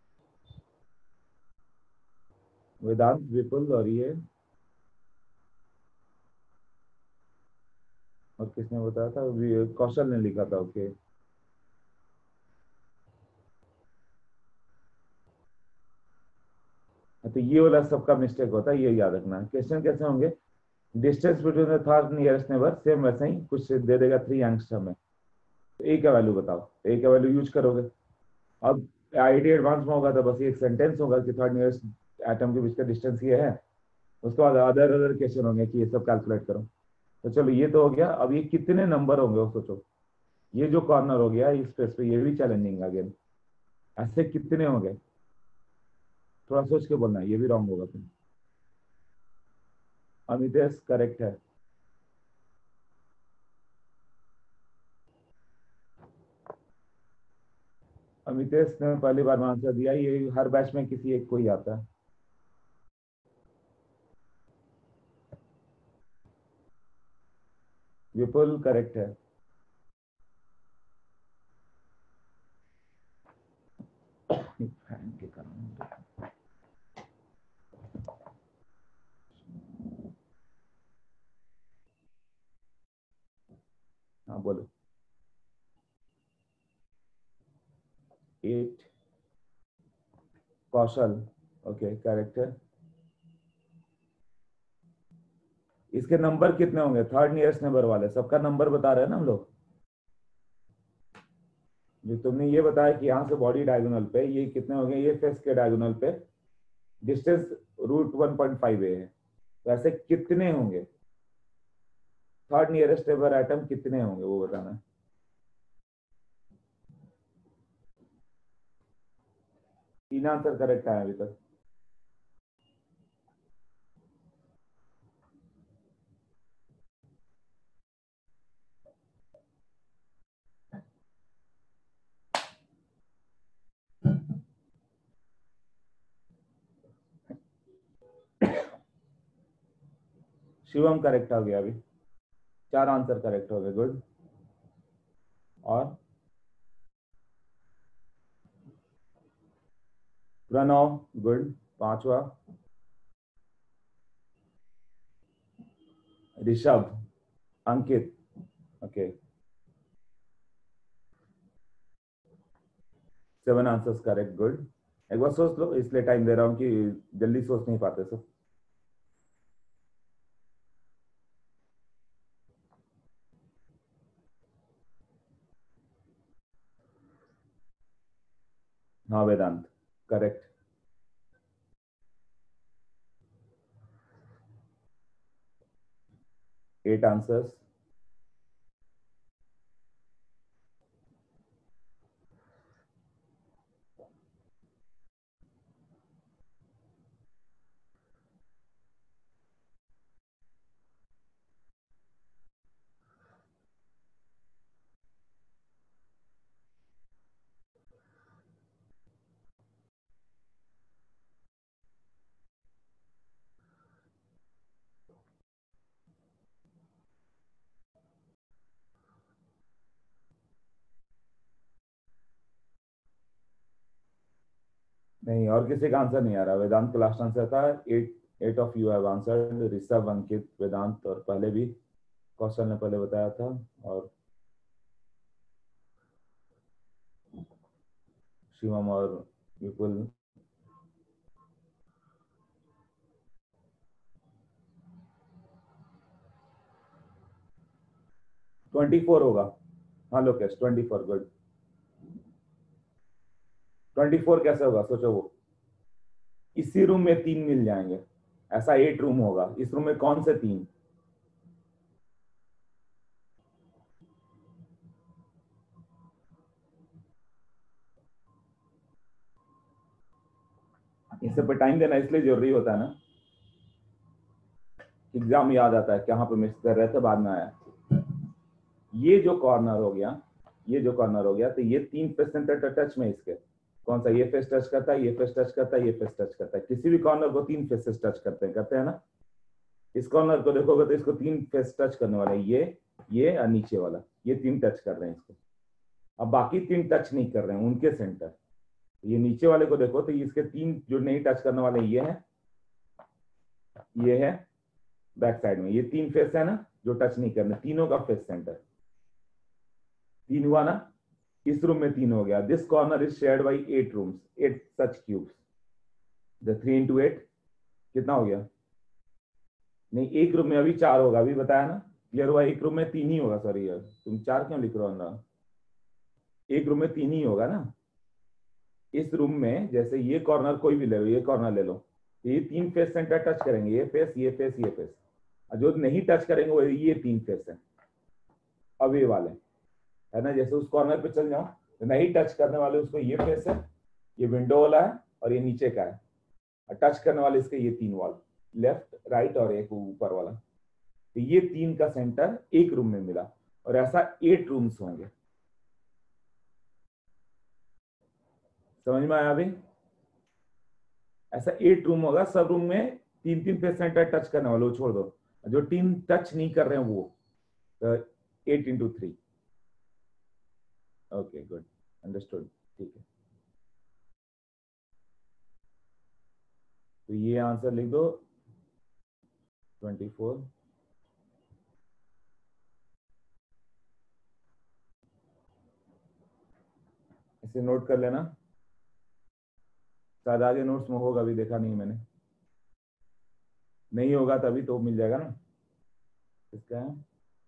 वेदांत, विपुल और ये, और किसने बताया था? वी- कौशल ने लिखा था। ओके तो ये वाला सबका मिस्टेक होता है, ये याद रखना। क्वेश्चन कैसे होंगे? Distance between the third nearest neighbour, same वैसे ही कुछ दे देगा थ्री एंगस्ट्रम में। तो ए का वैल्यू बताओ, तो ए का वैल्यू यूज करोगे। अब आईडी एडवांस में होगा तो बस एक सेंटेंस होगा कि थर्ड नियरेस्ट एटम के बीच का डिस्टेंस ये है। उसके बाद अदर अदर क्वेश्चन होंगे कि ये सब कैलकुलेट करो। तो चलो ये तो हो गया। अब ये कितने नंबर होंगे वो सोचो। ये जो कॉर्नर हो गया इस स्पेस पे, ये भी चैलेंजिंग अगेन। ऐसे कितने होंगे? थोड़ा सोच के बोलना है, ये भी रॉन्ग होगा फिर। अमितेश करेक्ट है। अमितेश ने पहली बार आंसर दिया, ये हर बैच में किसी एक को ही आता है। विपुल करेक्ट है। फैन के कारण। हाँ बोलो। एट, कौशल ओके करेक्ट है। इसके नंबर कितने होंगे? थर्ड नियरेस्ट नंबर वाले सबका नंबर बता रहे हैं ना हम लोग। जो तुमने ये बताया कि यहाँ से बॉडी डायगोनल पे ये कितने हो गए, ये फेस के डायगोनल पे distance root one point five A है। तो ऐसे कितने होंगे? थर्ड नियरेस्ट नेबर एटम कितने होंगे वो बताना है। तीन आंसर करेक्ट है अभी तक। शिवम करेक्ट हो गया अभी। चार आंसर करेक्ट हो गए, गुड। और प्रणव गुड, पांचवा। Rishabh, Ankit okay, seven answers correct, good. एक बार सोच लो, इसलिए टाइम दे रहा हूँ कि जल्दी सोच नहीं पाते सब। हाँ वेदांत करेक्ट। Eight answers. नहीं और किसी का आंसर नहीं आ रहा। वेदांत का लास्ट आंसर था। Eight, eight of you have answered, Rishabh, Ankit, Vedant और पहले भी कौशल ने पहले बताया था। और शिवम और विपुल। ट्वेंटी फोर होगा। हाँ Lokesh twenty four, good. Twenty four कैसे होगा सोचो। वो इसी रूम में तीन मिल जाएंगे, ऐसा एट रूम होगा, इस रूम में कौन से तीन? इससे पर टाइम देना इसलिए जरूरी होता है ना, एग्जाम याद आता है कहाँ पे मिस कर रहे थे, बाद में आया। ये जो कॉर्नर हो गया, ये जो कॉर्नर हो गया, तो ये तीन फेस सेंटर टच में इसके, कौन सा, ये फेस टच करता है, ये फेस टच करता है, ये फेस टच करता है। किसी भी कॉर्नर को तीन फेसेस टच करते हैं, करते हैं ना। इस कॉर्नर को देखोगे तो इसको तीन फेस टच करने वाले, ये ये और नीचे वाला, ये तीन टच कर रहे हैं इसको। अब बाकी तीन टच नहीं कर रहे हैं उनके सेंटर। ये नीचे वाले को देखो तो इसके तीन जो नहीं टच करने वाले, ये है, ये है बैक साइड में, ये तीन फेस है ना जो टच नहीं करने, तीनों का फेस सेंटर तीन हुआ ना। इस रूम में तीन हो गया। This corner is shared by eight rooms, eight such cubes. The three into eight कितना हो गया? नहीं, एक रूम में अभी चार होगा, अभी बताया ना, क्लियर हुआ। एक रूम में तीन ही होगा, सॉरी यार तुम चार क्यों लिख रहे हो ना, एक रूम में तीन ही होगा ना। इस रूम में जैसे ये कॉर्नर कोई भी ले लो, ये कॉर्नर ले लो, ये तीन फेस सेंटर टच करेंगे, ये फेस, ये फेस, ये फेस। और जो नहीं टच करेंगे वो ये तीन फेस है, अब ये वाले है ना। जैसे उस कॉर्नर पे चल जाओ तो नहीं टच करने वाले उसको ये फेस है, ये विंडो वाला है और ये नीचे का है। और टच करने वाले इसके ये तीन वॉल, लेफ्ट राइट और एक ऊपर वाला। तो ये तीन का सेंटर एक रूम में मिला, और ऐसा एट रूम्स होंगे। समझ में आया अभी? ऐसा एट रूम होगा, सब रूम में तीन तीन फेस सेंटर टच करने वाले, छोड़ दो जो तीन टच नहीं कर रहे हैं वो। Eight into three. Okay good, understood, ठीक है। तो ये आंसर लिख दो, ट्वेंटी फोर। इसे नोट कर लेना, शायद आगे नोट्स में होगा, अभी देखा नहीं मैंने। नहीं होगा तभी तो मिल जाएगा ना। इसका है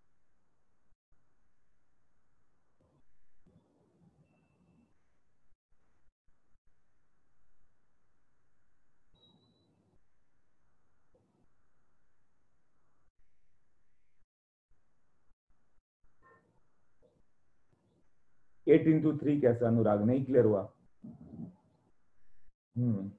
एट इंटू थ्री कैसे अनुराग, नहीं क्लियर हुआ? हम्म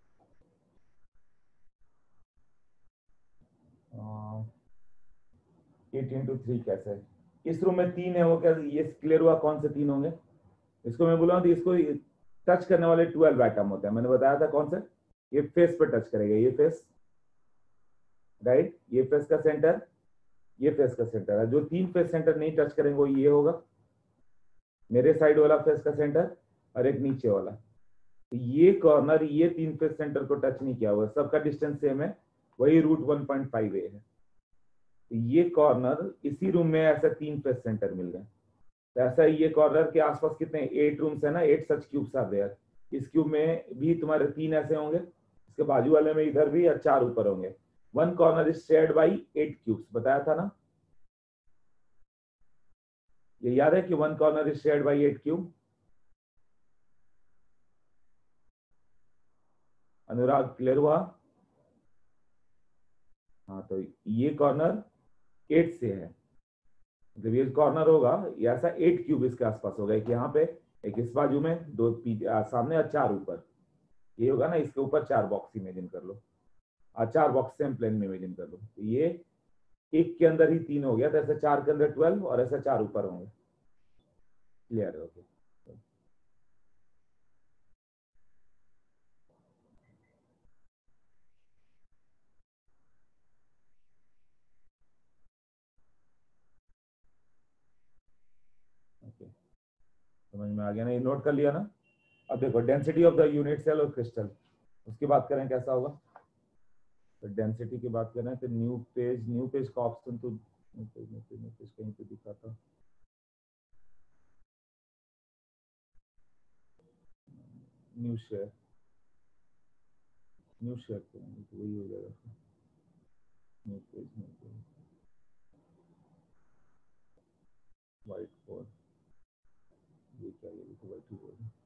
एट इंटू थ्री कैसे? इस रूम में तीन है, वो क्या ये क्लियर हुआ? कौन से तीन होंगे? इसको मैं बोला इसको टच करने वाले ट्वेल्व एटम होते हैं, मैंने बताया था कौन से। ये फेस पे टच करेगा, ये फेस राइट, ये फेस का सेंटर, ये फेस का सेंटर है। जो तीन फेस सेंटर नहीं टच करेंगे वो ये होगा, मेरे साइड वाला फेस का सेंटर और एक नीचे वाला। तो ये कॉर्नर ये तीन फेस सेंटर को टच नहीं किया हुआ, सबका डिस्टेंस सेम है, वही root one point five A है। तो ये कॉर्नर इसी रूम में ऐसा तीन फेस सेंटर मिल गए। तो ऐसा ये कॉर्नर के आसपास कितने एट रूम्स है ना, eight such cubes are there. इस क्यूब में भी तुम्हारे तीन ऐसे होंगे, इसके बाजू वाले में इधर भी, और चार ऊपर होंगे। One corner is shared by eight cubes, बताया था ना। ये याद है कि one corner is shared by eight cube? Anurag clear हुआ? हाँ, तो ये कॉर्नर एट से है, जब ये कॉर्नर होगा ये ऐसा एट क्यूब इसके आसपास होगा, एक यहाँ पे, एक इस बाजू में, दो सामने और चार ऊपर। ये होगा ना, इसके ऊपर चार बॉक्स इमेजिन कर लो, और चार बॉक्स सेम प्लेन में इमेजिन कर लो। तो ये एक के अंदर ही तीन हो गया, तो ऐसे चार के अंदर ट्वेल्व और ऐसे चार ऊपर होंगे। क्लियर है? ओके ओके, समझ में आ गया ना, ये नोट कर लिया ना। अब देखो density of the unit cell और क्रिस्टल, उसकी बात करें कैसा होगा। तो डेंसिटी की बात करें तो न्यू पेज, न्यू पेज का ऑप्शन तो new page, new page, new page कहीं पे दिखा था, न्यू शेयर, न्यू शेयर करेंगे तो वही हो जाएगा। New page, new page, white board, ये क्या, ये तो व्हाइट बोर्ड है।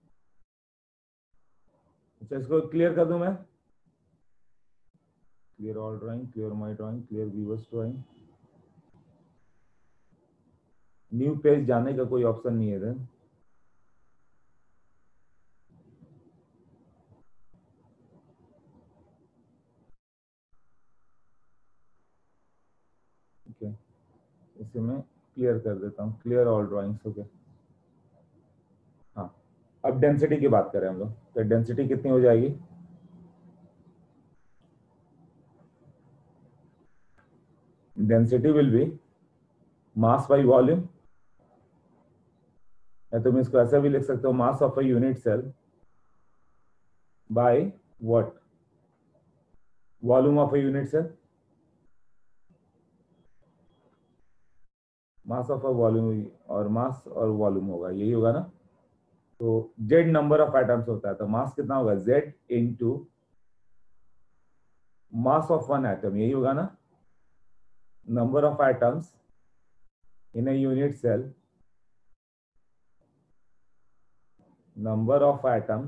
अच्छा, इसको क्लियर कर दूं मैं, clear all drawing, clear my drawing, clear viewers drawing. New page जाने का कोई ऑप्शन नहीं है इधर। ओके, इसे मैं क्लियर कर देता हूँ, क्लियर ऑल ड्राइंग्स। ओके, हाँ, अब डेंसिटी की बात करें हम लोग, तो डेंसिटी कितनी हो जाएगी? Density will be mass by volume, या तुम इसको ऐसा भी लिख सकते हो, mass of a unit cell by what? Volume of a unit cell, mass of a volume, और मास और वॉल्यूम होगा, यही होगा ना। तो जेड नंबर ऑफ एटम्स होता है, तो मास कितना होगा? Z into mass of one atom, यही होगा ना। Number of atoms in a unit cell, number of atoms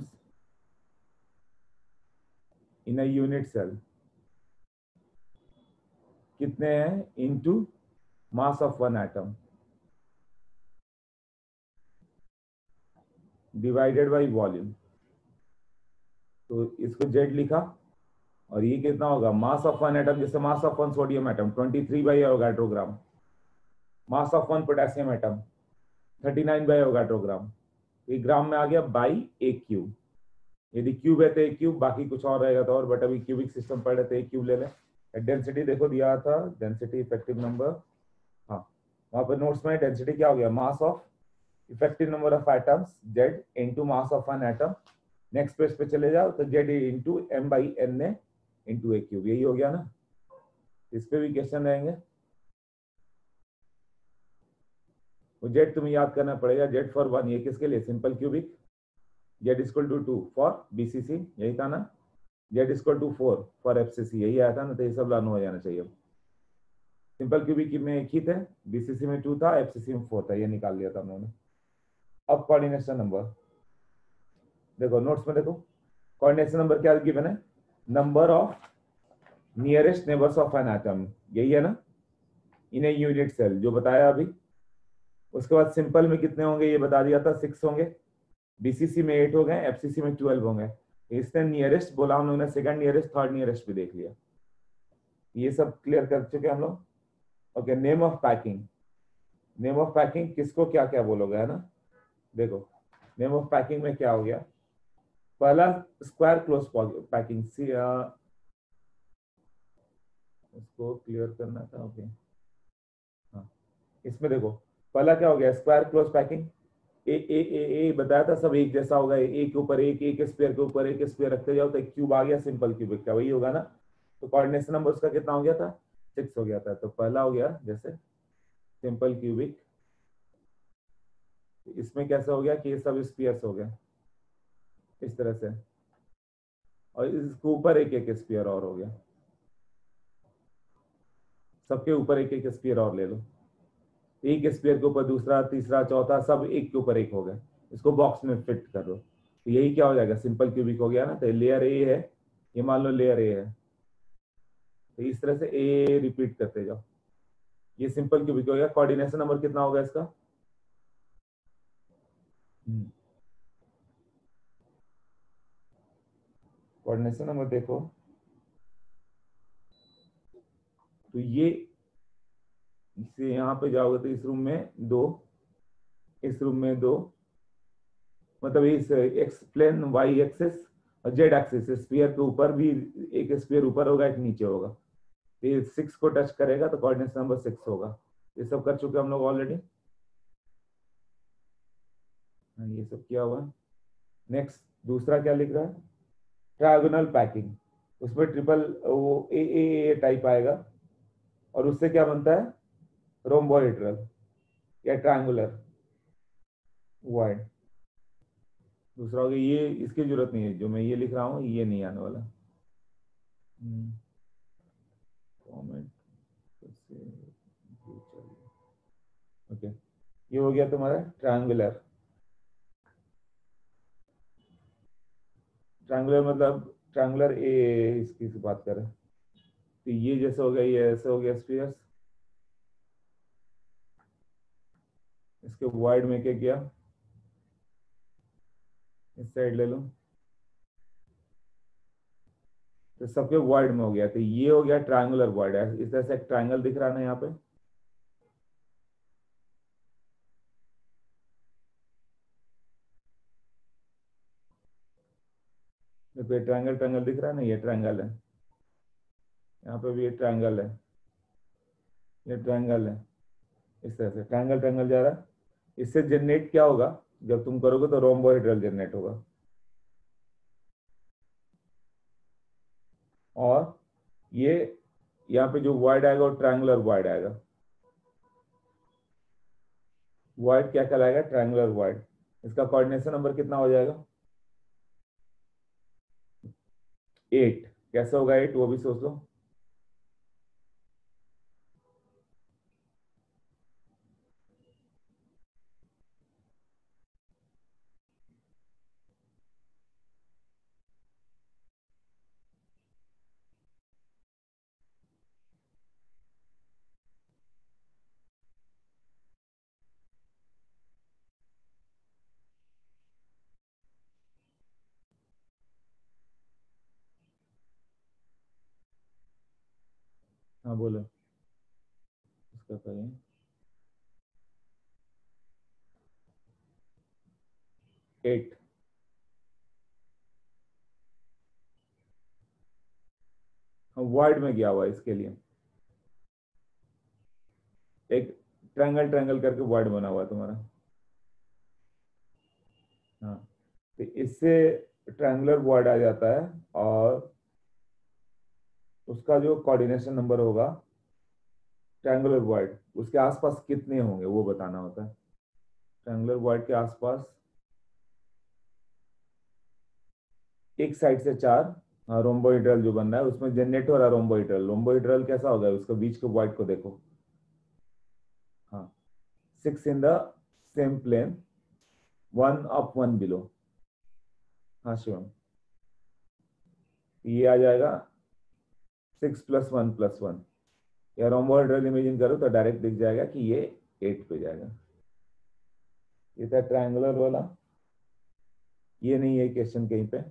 in a unit cell कितने हैं? Into mass of one atom divided by volume. तो इसको जेड लिखा, और ये कितना होगा? मास ऑफ वन एटम, जैसे mass of one sodium atom twenty three by Avogadro gram, mass of one potassium atom thirty nine by Avogadro gram. ये gram में आ गया बाई एक क्यूब। यदि क्यूब है तो एक क्यूब, बाकी कुछ और रहेगा तो और, बट अभी क्यूबिक सिस्टम पढ़ रहे थे, एक क्यूब ले लें। डेंसिटी देखो दिया था, डेंसिटी इफेक्टिव नंबर, हाँ, वहां पर नोट्स में डेंसिटी क्या हो गया? Mass of effective number of atoms Z into mass of one atom. Next page पे चले जाओ तो Z into M by N A into A cube, यही हो गया ना। इस पे भी क्वेश्चन रहेंगे। वो जेड तुम्हें याद करना पड़ेगा, जेड फॉर वन, ये किसके लिए? Simple cubic. Z equal to two for BCC, यही था ना। Z equal to four for FCC, यही आया था ना। तो ये सब लागू हो जाना चाहिए। सिंपल क्यूबिक में एक ही थे, बीसीसी में टू था, एफसीसी में फोर था, ये निकाल लिया था हम लोगों ने। अब कोऑर्डिनेशन नंबर देखो, नोट्स में देखो, कोऑर्डिनेशन नंबर क्या गिवन है? Number of nearest neighbours of an atom, यही है ना, इन ए यूनिट सेल, जो बताया अभी। उसके बाद सिंपल में कितने होंगे ये बता दिया था, सिक्स होंगे। बीसीसी में एट हो गए, एफसीसी में ट्वेल्व होंगे। इसने नियरेस्ट बोला, हम लोगों ने सेकंड नियरेस्ट, थर्ड नियरेस्ट भी देख लिया। ये सब क्लियर कर चुके हम लोग। Okay, name of packing, name of packing किसको क्या क्या बोलोगे, है ना। देखो, नेम ऑफ पैकिंग में क्या हो गया? पहला स्क्वायर क्लोज पैकिंग, सी उसको क्लियर करना था। ओके, हाँ, इसमें देखो पहला क्या हो गया? Square close packing. A A A A बताया था सब एक जैसा होगा, एक के ऊपर एक, एक स्क्वायर के ऊपर एक स्क्वायर रखते जाओ तो एक क्यूब आ गया, सिंपल क्यूबिक का, वही होगा ना। तो कोऑर्डिनेशन नंबर उसका कितना हो गया था? सिक्स हो गया था। तो पहला हो गया जैसे सिंपल क्यूबिक। इसमें कैसे हो गया कि ये सब स्पीयर्स हो गया इस तरह से, और इसके ऊपर एक एक स्पीयर और हो गया, सबके ऊपर एक एक स्पीयर और ले लो। एक स्पीयर के ऊपर दूसरा, तीसरा, चौथा, सब एक के ऊपर एक हो गए। इसको बॉक्स में फिट कर दो, तो यही क्या हो जाएगा? सिंपल क्यूबिक हो गया ना। तो लेयर ए है, ये मान लो लेयर ए है, तो इस तरह से ए रिपीट करते जाओ। ये सिंपल क्यूबिक हो गया। कोऑर्डिनेशन नंबर कितना होगा इसका? कोऑर्डिनेशन नंबर देखो, तो ये इसे यहाँ पे जाओगे तो इस रूम में दो, इस रूम में दो, मतलब इस एक्स प्लेन वाई एक्सिस और जेड एक्सिस, स्फीयर के ऊपर भी एक स्फीयर ऊपर होगा, एक नीचे होगा। ये सिक्स को टच करेगा तो कोऑर्डिनेशन नंबर सिक्स होगा। ये सब कर चुके हम लोग ऑलरेडी, ये सब किया हुआ है। नेक्स्ट दूसरा क्या लिख रहा है? Trigonal packing. उसमें ट्रिपल वो ए ए टाइप आएगा, और उससे क्या बनता है? रोम्बोहेड्रल या ट्रायंगुलर वाइड। दूसरा हो गया, ये इसकी जरूरत नहीं है, जो मैं ये लिख रहा हूँ ये नहीं आने वाला। कमेंट ओके, ये हो गया तुम्हारा ट्रायंगुलर। ट्रायंगुलर मतलब ट्रायंगुलर ए, इसकी बात करें तो ये जैसे हो गया, ये ऐसे हो गया स्फीयर्स। इसके वाइड में क्या किया? इस साइड ले लो, तो सबके वाइड में हो गया। तो ये हो गया ट्रायंगुलर वाइड। इस तरह से एक ट्रायंगल दिख रहा है ना यहाँ पे, देखो ये ट्रायंगल ट्रायंगल दिख रहा है ना, ये ट्रायंगल है, यहाँ पे भी ये ट्रायंगल है, ये ट्रायंगल है, इस तरह से ट्रायंगल ट्रायंगल जा रहा है। इससे जनरेट क्या होगा, जब तुम करोगे तो रोम्बोहेड्रल जनरेट होगा। और ये यहाँ पे जो वाइड आएगा वो ट्रायंगुलर वाइड आएगा। वाइड क्या कहलाएगा, ट्रायंगुलर वाइड। इसका कोऑर्डिनेशन नंबर कितना हो जाएगा, एट। कैसे होगा एट, वो भी सोच लो। हाँ बोलो, इसका कहिए। एट। वाइड में गया हुआ है, इसके लिए एक ट्रायंगल ट्रायंगल करके वाइड बना हुआ है तुम्हारा। हाँ, तो इससे ट्रायंगुलर वाइड आ जाता है। और उसका जो कोऑर्डिनेशन नंबर होगा ट्रायंगुलर वाइड, उसके आसपास कितने होंगे वो बताना होता है। ट्रायंगुलर वाइड के आसपास एक साइड से चार। हाँ, रोम्बोइड्रल जो बन रहा है उसमें जनरेट हो रहा है रोम्बोइड्रल। रोम्बोइड्रल कैसा होगा, उसके बीच के वाइड को देखो। हाँ, six in the same plane, one up one below. हाँ शिवम, ये आ जाएगा six plus one plus one. या रोम्बोइड्रल इमेजिन करो तो डायरेक्ट दिख जाएगा कि ये एट पे जाएगा। ये था ट्रायंगुलर वाला, ये नहीं है क्वेश्चन कहीं पे।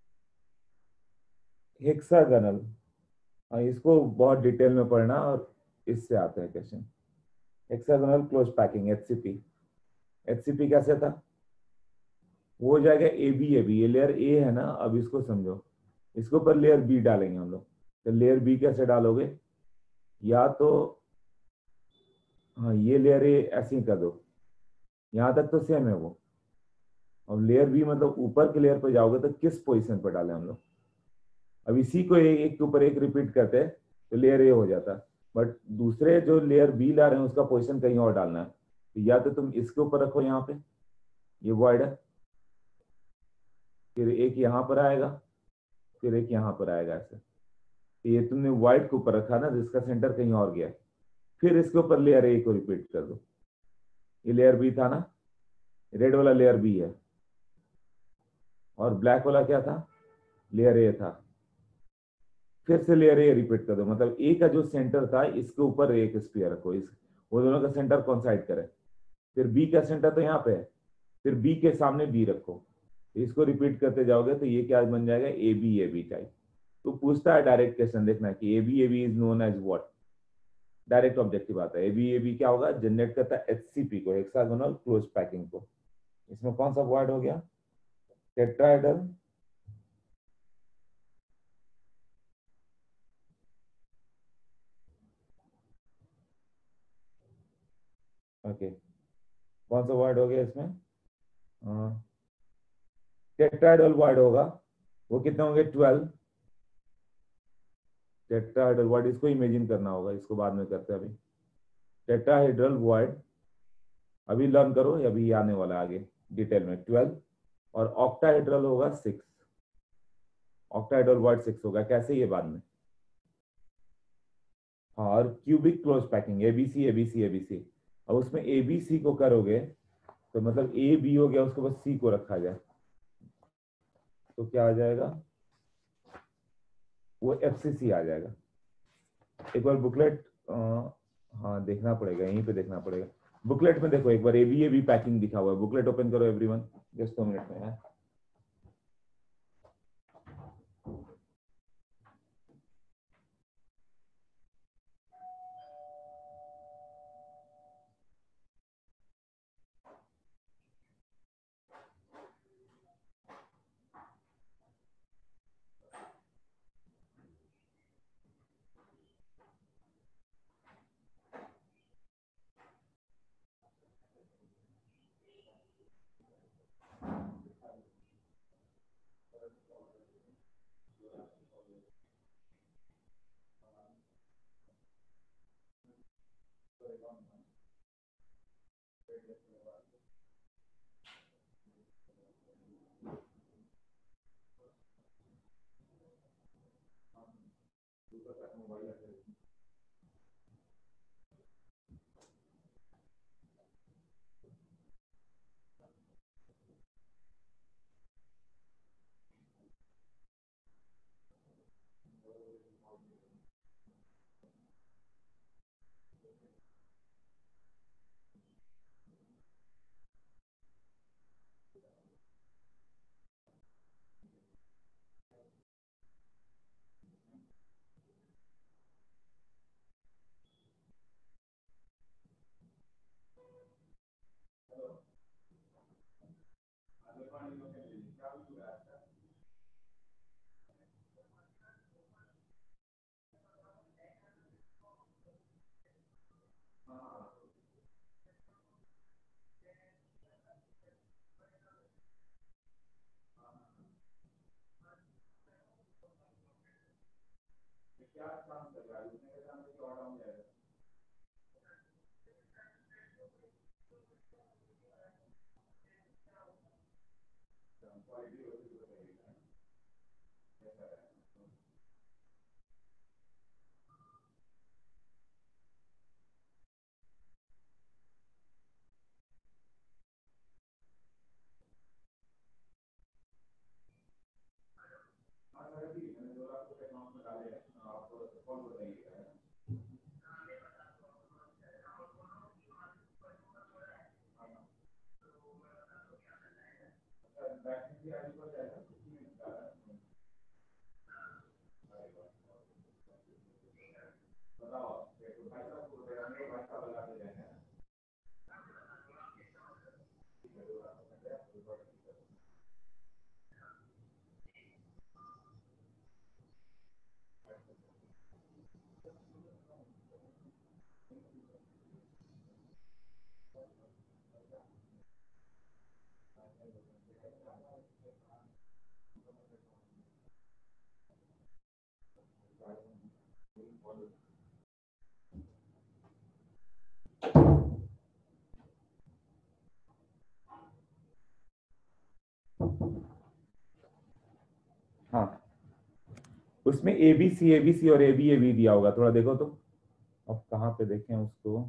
हेक्सागोनल, हाँ इसको बहुत डिटेल में पढ़ना, और इससे आते हैं question. Hexagonal close packing, HCP. HCP कैसे था, वो हो जाएगा ए बी। ए बी, ये लेयर ए है ना, अब इसको समझो, इसके ऊपर लेयर बी डालेंगे हम लोग। तो लेयर बी कैसे डालोगे, या तो हाँ ये लेयर ए ऐसे ही कर दो, यहां तक तो सेम है वो। अब लेयर बी मतलब ऊपर के लेयर पर जाओगे तो किस पोजीशन पर डालें हम लोग। अब इसी को एक, एक के ऊपर एक रिपीट करते हैं तो लेयर ए हो जाता है। बट दूसरे जो लेयर बी ला रहे हैं उसका पोजीशन कहीं और डालना है, तो या तो तुम इसके ऊपर रखो, यहाँ पे ये वाइड है, फिर एक यहाँ पर आएगा, फिर एक यहाँ पर आएगा ऐसे। तो ये तुमने वाइड के ऊपर रखा ना, जिसका सेंटर कहीं और गया। फिर इसके ऊपर लेयर ए को रिपीट कर दो। ये लेयर बी था ना, रेड वाला लेयर बी है, और ब्लैक वाला क्या था, लेयर ए था। फिर से लेयर ए रिपीट कर दो, मतलब ए का जो सेंटर था इसके ऊपर एक स्पीयर रखो, इस वो दोनों का सेंटर कॉन्साइड करे। फिर बी का सेंटर तो यहाँ पे है, फिर बी के सामने बी रखो। इसको रिपीट करते जाओगे तो ये क्या बन जाएगा, A B A B type. तो पूछता है डायरेक्ट क्वेश्चन, देखना कि A B A B is known as what. Direct objective आता है। ए बी ए बी क्या होगा, जनरेट करता है एचसीपी को, हेक्सागोनल क्लोज पैकिंग को। इसमें कौन सा वर्ड हो गया, टेट्राहेड्रल। ओके, कौन सा वर्ड हो गया इसमें, टेट्राहेड्रल वर्ड होगा। वो कितने होंगे, ट्वेल्व। टेट्राहेड्रल वर्ड, इसको इमेजिन करना होगा, इसको बाद में करते हैं अभी। टेट्राहेड्रल वर्ड अभी लर्न करो, अभी आने वाला आगे डिटेल में, ट्वेल्व। और ऑक्टाहेड्रल होगा सिक्स। ऑक्टाहेड्रल वर्ड सिक्स होगा, कैसे, ये बाद में। हाँ, और cubic close packing, ABC ABC ABC. अब उसमें एबीसी को करोगे तो मतलब ए बी हो गया, उसके बाद सी को रखा जाए तो क्या आ जाएगा, वो एफसीसी आ जाएगा। एक बार बुकलेट, हाँ देखना पड़ेगा, यहीं पे देखना पड़ेगा। बुकलेट में देखो एक बार, A B A B packing दिखा हुआ है। बुकलेट ओपन करो एवरीवन, जस्ट दो मिनट में है। हाँ, उसमें ए बी सी ए बी सी और ए बी ए बी दिया होगा, थोड़ा देखो तो। अब कहाँ पे देखें उसको?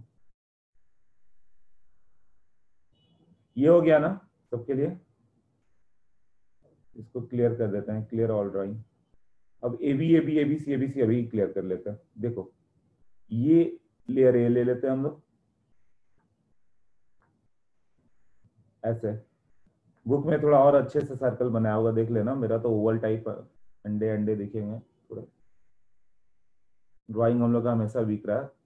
ये हो गया ना सबके लिए? इसको क्लियर कर देते हैं, क्लियर ऑल ड्राइंग। अब A B A B A B C A B C अभी क्लियर कर लेते हैं। देखो ये लेयर ए ले लेते हैं हम लोग ऐसे। बुक में थोड़ा और अच्छे से सर्कल बनाया होगा, देख लेना। मेरा तो ओवल टाइप अंडे अंडे दिखेंगे थोड़े। ड्राइंग हम लोग का हमेशा वीक रहा है।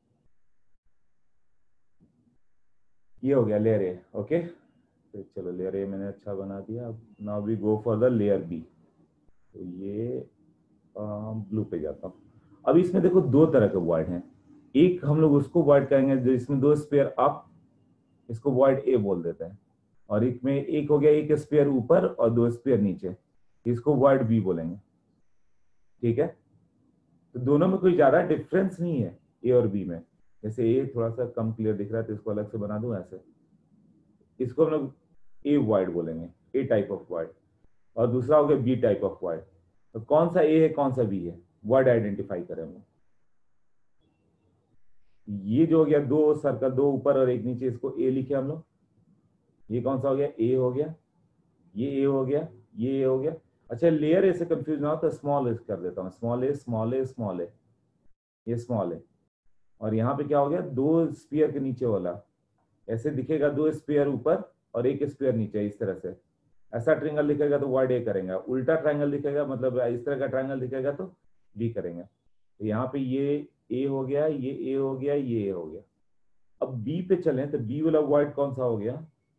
ये हो गया लेयर ए। ओके, तो चलो लेयर ए मैंने अच्छा बना दिया। अब now we go for the layer B. तो ये ब्लू पे जाता हूँ। अब इसमें देखो दो तरह के वॉइड हैं। एक हम लोग उसको वॉइड कहेंगे जो इसमें दो स्पेयर अप, इसको वॉइड ए बोल देते हैं। और एक में एक हो गया एक स्पेयर ऊपर और दो स्पेयर नीचे, इसको वॉइड बी बोलेंगे। ठीक है, तो दोनों में कोई ज्यादा डिफरेंस नहीं है ए और बी में। जैसे ए थोड़ा सा कम क्लियर दिख रहा है तो इसको अलग से बना दूं ऐसे। इसको हम लोग ए वाइड बोलेंगे, ए टाइप ऑफ वाइड। और दूसरा हो गया बी टाइप ऑफ वाइड। तो कौन सा ए है कौन सा बी है, वर्ड आइडेंटिफाई करें हम। ये जो हो गया दो सर्कल, दो ऊपर और एक नीचे, इसको ए लिखे हम लोग। ये कौन सा हो गया, ए हो गया। ये ए हो गया, ये ए हो गया। अच्छा, लेयर ए से कंफ्यूज ना हो तो स्मॉल ए कर देता हूँ। Small A small A small A, ये स्मॉल ए। और यहाँ पे क्या हो गया, दो स्पीयर के नीचे वाला ऐसे दिखेगा, दो स्पीयर ऊपर और एक स्पीयर नीचे, इस तरह से। ऐसा ट्रायंगल दिखेगा तो वर्ड ए करेंगे, उल्टा ट्रायंगल दिखेगा मतलब इस तरह का ट्रायंगल दिखेगा तो बी करेंगे। तो यहाँ पे ये ए हो गया, ये ए हो गया, ये ए हो गया। अब बी पे चलें तो बी वाला वर्ड कौन सा हो गया,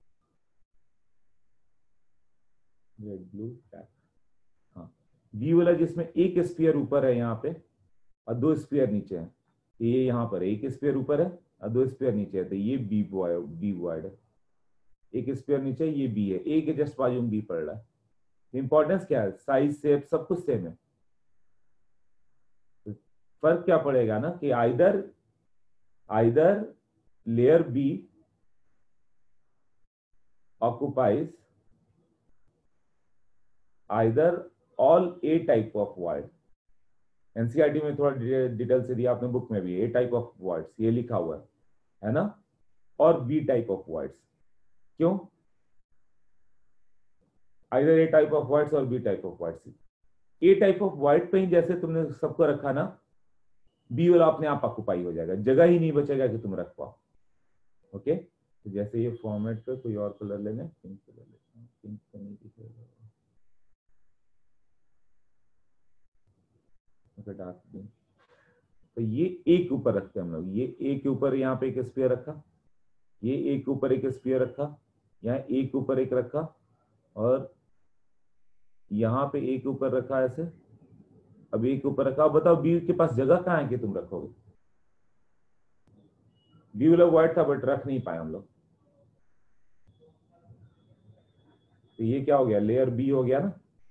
रेड ब्लू ब्लैक। हाँ, बी वाला जिसमें एक स्पीयर ऊपर है यहाँ पे और दो स्पीयर नीचे है। तो ये यहाँ पर एक स्पीयर ऊपर है और दो स्पीयर नीचे है, तो ये बी बी वर्ड है। एक स्क्वायर नीचे, ये बी है, ए के जस्ट बाजू में बी पड़ रहा है। इंपॉर्टेंस क्या है, साइज शेप सब कुछ सेम है। फर्क क्या पड़ेगा ना कि either either layer B occupies either all A type of void। NCERT में थोड़ा डिटेल से दिया आपने, बुक में भी ए टाइप ऑफ voids ये लिखा हुआ है है ना, और बी टाइप ऑफ voids। क्यों? either A type of voids और B type of voids। A type of void पे ही जैसे तुमने सबको रखा ना, बी वाला अपने आप ऑक्युपाई हो जाएगा, जगह ही नहीं बचेगा कि तुम रख पाओ। ओके, तो जैसे ये फॉर्मेट पे कोई और कलर लेने, पिंक कलर लेते हैं, पिंक तो नहीं दिखेगा, ओके डार्क पिंक। तो ये ए के ऊपर रखते हैं हम लोग, ये ए के ऊपर यहाँ पे एक स्फीयर रखा, ये ए के ऊपर एक स्फीयर रखा, यहाँ ए के ऊपर एक रखा, और यहाँ पे ए के ऊपर रखा ऐसे। अब ए के ऊपर रखा, बताओ बी के पास जगह कहाँ है कि तुम रखोगे? बी वाला वाइट था बट रख नहीं पाए हम लोग। तो ये क्या हो गया, लेयर बी हो गया ना,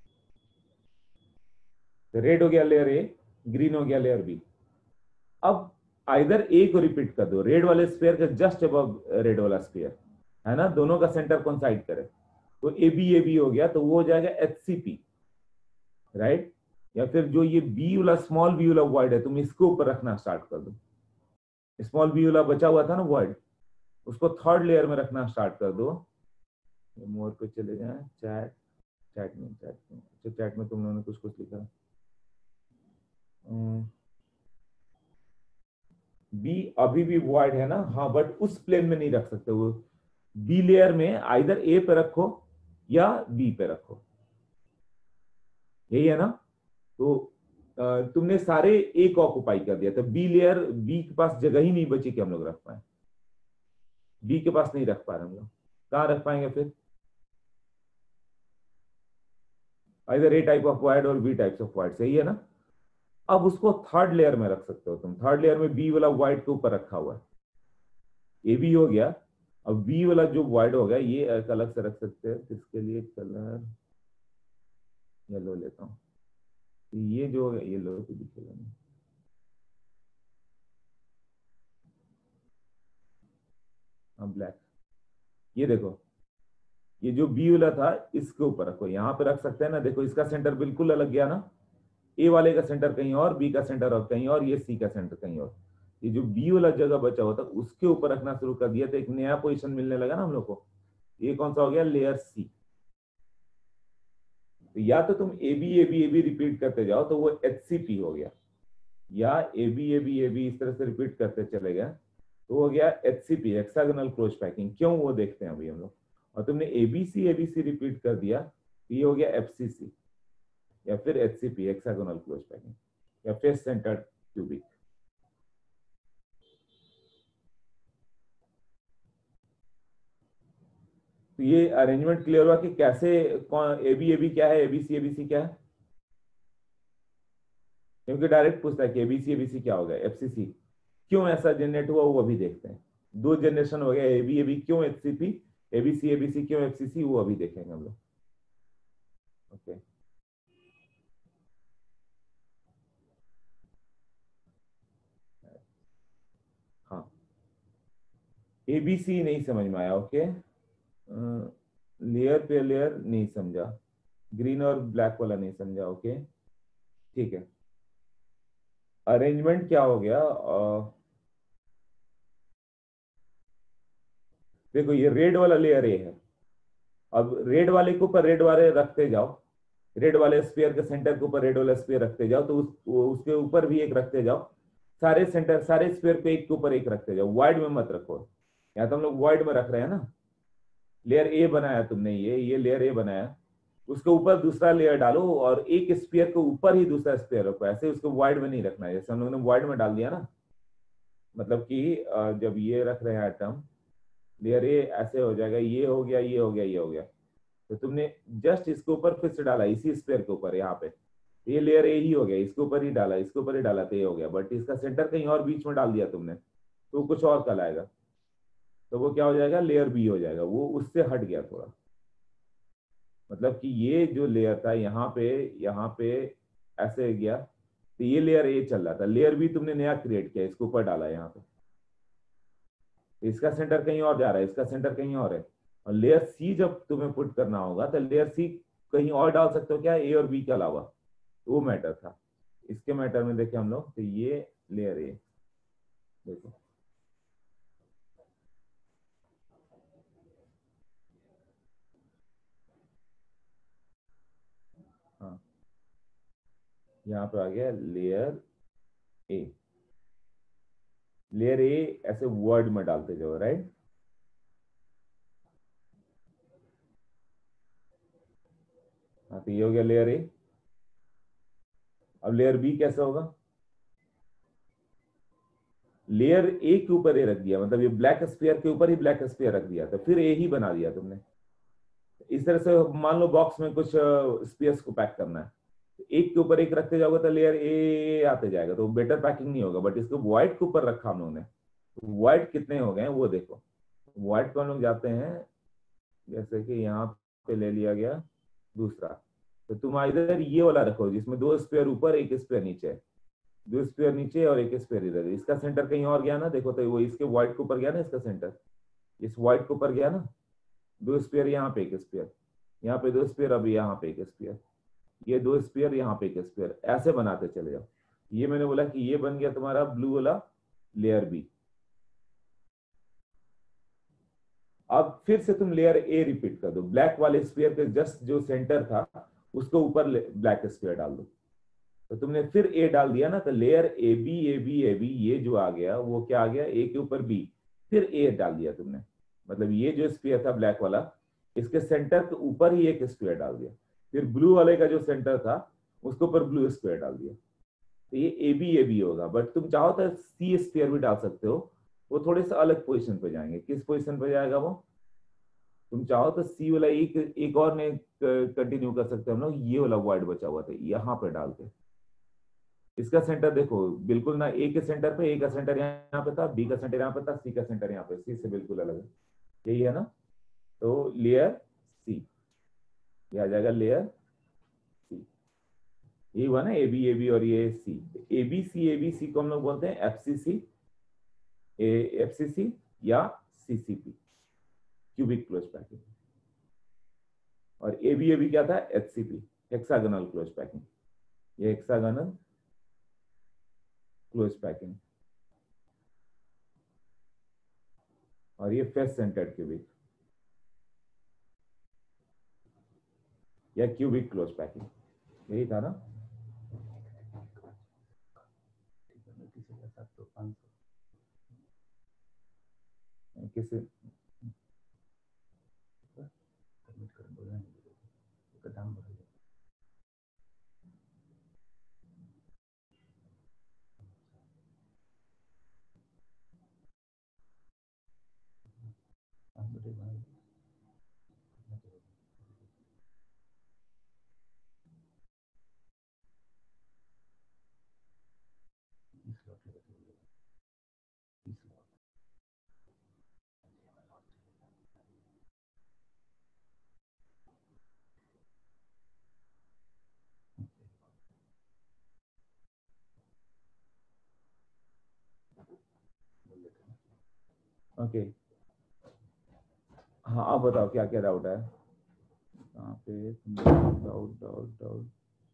रेड हो गया लेयर ए, ग्रीन हो गया लेयर बी। अब आइदर ए को रिपीट कर दो, रेड वाले स्फीयर के जस्ट अबव रेड वाला स्फीयर है ना, दोनों का सेंटर कोइंसाइड करे, तो ए बी ए बी हो गया, तो वो हो जाएगा एच सी पी, राइट। या फिर जो ये बी वाला स्मॉल बी वाला वॉइड है, तुम इसके ऊपर रखना स्टार्ट कर दो, स्मॉल बी वाला बचा हुआ था ना वॉइड, उसको थर्ड लेयर में रखना स्टार्ट कर दो। मोर पे चले जाए, चैट चैट में चैट में अच्छा चैट में तुम लोगों ने कुछ कुछ लिखा, बी अभी भी वॉइड है ना, हाँ, बट उस प्लेन में नहीं रख सकते, वो बी लेयर में आइदर ए पे रखो या बी पे रखो, यही है ना। तो तुमने सारे ए को ऑक्युपाई कर दिया, तो बी लेयर, बी के पास जगह ही नहीं बची कि हम लोग रख पाए, बी के पास नहीं रख पा रहे हम लोग, कहां रख पाएंगे फिर? Either A type of void और बी टाइप्स ऑफ वॉइड, सही है ना। अब उसको थर्ड लेयर में रख सकते हो तुम, थर्ड लेयर में बी वाला वॉइड के ऊपर रखा हुआ है, ए बी हो गया। अब बी वाला जो वॉइड हो गया ये एक अलग से रख सकते हैं, इसके लिए कलर येलो लेता हूं, ये जो हो गया येलो तो दिखेगा नहीं, हाँ ब्लैक। ये देखो, ये जो बी वाला था इसके ऊपर रखो, यहाँ पे रख सकते हैं ना, देखो इसका सेंटर बिल्कुल अलग गया ना, ए वाले का सेंटर कहीं और, बी का सेंटर और कहीं और, ये सी का सेंटर कहीं और। ये जो बी वाला जगह बचा हुआ था उसके ऊपर रखना शुरू कर दिया, तो एक नया पोजीशन मिलने लगा ना हम लोग को। ये कौन सा हो गया, लेयर सी। तो या तो तुम A B A B A B repeat करते जाओ तो वो एच सी पी हो गया, या A B A B A B इस तरह से रिपीट करते चले गए तो हो गया H C P, hexagonal close packing. क्यों, वो देखते हैं अभी हम लोग। और तुमने A B C A B C repeat कर दिया तो ये हो गया एफ सी सी, या फिर H C P, hexagonal close packing, या फेस सेंटर्ड क्यूबिक। तो ये अरेंजमेंट क्लियर हुआ कि कैसे, कौन ए बी ए बी क्या है, ए बी सी ए बी सी क्या है, क्योंकि डायरेक्ट पूछता है कि A B C A B सी क्या होगा, एफ सी सी क्यों ऐसा जनरेट हुआ वो अभी देखते हैं। दो जनरेशन हो गया, ए बी ए बी क्यों H C P, A B C A B C क्यों एफ सी सी, वो अभी देखेंगे हम लोग। ओके, हाँ, ए बी सी नहीं समझ में आया, ओके। लेयर पे लेयर नहीं समझा, ग्रीन और ब्लैक वाला नहीं समझा, ओके ठीक है। अरेंजमेंट क्या हो गया, uh, देखो ये रेड वाला लेयर ए है, अब रेड वाले के ऊपर रेड वाले रखते जाओ, रेड वाले स्फीयर के सेंटर के ऊपर रेड वाला स्फीयर रखते जाओ, तो उस उसके ऊपर भी एक रखते जाओ, सारे सेंटर सारे स्फीयर पे एक के ऊपर एक रखते जाओ, वाइड में मत रखो। या तो हम लोग वाइड में रख रहे हैं ना, लेयर ए बनाया तुमने, ये ये लेयर ए बनाया, उसके ऊपर दूसरा लेयर डालो और एक स्फीयर के ऊपर ही दूसरा स्फीयर रखो, ऐसे उसको वाइड में नहीं रखना है, जैसे हम लोगों ने वाइड में डाल दिया ना, मतलब कि जब ये रख रहे हैं आइटम, लेयर ए ऐसे हो जाएगा, ये हो गया ये हो गया ये हो गया, तो तुमने जस्ट इसके ऊपर फिर से डाला इसी स्फीयर के ऊपर, यहाँ पे ये लेयर ए ही हो गया, इसके ऊपर ही डाला इसके ऊपर ही डाला तो ये हो गया, बट इसका सेंटर कहीं और बीच में डाल दिया तुमने तो कुछ और कल आएगा, तो वो क्या हो जाएगा, लेयर बी हो जाएगा, वो उससे हट गया थोड़ा। मतलब कि ये जो लेयर था यहाँ पे यहाँ पे ऐसे गया, तो ये लेयर ए चल रहा था, लेयर बी तुमने नया क्रिएट किया, इसके ऊपर डाला यहाँ पे, इसका सेंटर कहीं और जा रहा है, इसका सेंटर कहीं और है, और लेयर सी जब तुम्हें पुट करना होगा तो लेयर सी कहीं और डाल सकते हो क्या, ए और बी के अलावा, वो मैटर था। इसके मैटर में देखे हम लोग तो ये लेयर ए, देखो हाँ, यहाँ पे आ गया लेयर ए। लेयर ए ऐसे वर्ड में डालते जाओ, राइट। हाँ, तो ये हो गया लेयर ए। अब लेयर बी कैसे होगा, लेयर ए के ऊपर ए रख दिया, मतलब ये ब्लैक स्फीयर के ऊपर ही ब्लैक स्फीयर रख दिया, तो फिर ए ही बना दिया तुमने। इस तरह से मान लो बॉक्स में कुछ स्पेयर्स को पैक करना है, एक के ऊपर एक रखते जाओगे तो लेयर ए आते जाएगा, तो बेटर पैकिंग नहीं होगा। बट इसको व्हाइट के ऊपर रखा हम लोगों ने, व्हाइट कितने हो गए वो देखो। व्हाइट को हम लोग जाते हैं, जैसे कि यहाँ पे ले लिया गया दूसरा, तो तुम इधर ये वाला रखो जिसमें दो स्पेयर ऊपर एक स्पेयर नीचे, दो स्पेयर नीचे और एक स्पेयर इधर। इसका सेंटर कहीं और गया ना, देखो तो वो इसके व्हाइट के ऊपर गया ना, इसका सेंटर इस व्हाइट के ऊपर गया ना, दो स्पेयर यहाँ पे एक स्पेयर, यहाँ पे दो स्पेयर, अभी यहाँ पे एक स्पेयर, ये दो स्पेयर, यहाँ पे एक स्पेयर, ऐसे बनाते चले जाओ। ये मैंने बोला कि ये बन गया तुम्हारा ब्लू वाला लेयर बी। अब फिर से तुम लेयर ए रिपीट कर दो, ब्लैक वाले स्पेयर के जस्ट जो सेंटर था उसको ऊपर ब्लैक स्पेयर डाल दो। तो तुमने फिर ए डाल दिया ना, तो layer A B A B A B ये जो आ गया वो क्या आ गया, ए के ऊपर बी, फिर ए डाल दिया तुमने। मतलब ये जो स्पेयर था ब्लैक वाला, इसके सेंटर के ऊपर ही एक स्पेयर डाल दिया, फिर ब्लू वाले का जो सेंटर था उसके ऊपर ब्लू स्पेयर डाल दिया। तो ये ए बी ए बी होगा। बट तुम चाहो तो सी स्पेयर भी डाल सकते हो, वो थोड़े से अलग पोजीशन पे जाएंगे। किस पोजीशन पे जाएगा वो, तुम चाहो तो सी वाला एक एक और ने कंटिन्यू कर सकते हो हम लोग, ये वाला वाइड बचा हुआ था यहाँ पे डाल के। इसका सेंटर देखो बिल्कुल ना, ए के सेंटर पे, ए का सेंटर यहाँ पे था, बी का सेंटर यहाँ पे था, सी का सेंटर यहाँ पे, सी से बिल्कुल अलग है, यही है ना। तो लेयर सी, ये आ जाएगा लेयर सी। ये हुआ ना ए बी ए बी और ये सी, A B C A B सी को हम लोग बोलते हैं एफ सी सी, एफ सी सी या C C P, cubic close packing. और ए बी ए बी क्या था, H C P, hexagonal close packing. ये हेक्सागोनल क्लोज पैकिंग। और ये फेस सेंटर्ड क्यूबिक या क्यूबिक क्लोज पैकिंग, यही था ना। किसी ओके okay. हाँ, आप बताओ क्या क्या डाउट है यहाँ पे। Doubt doubt doubt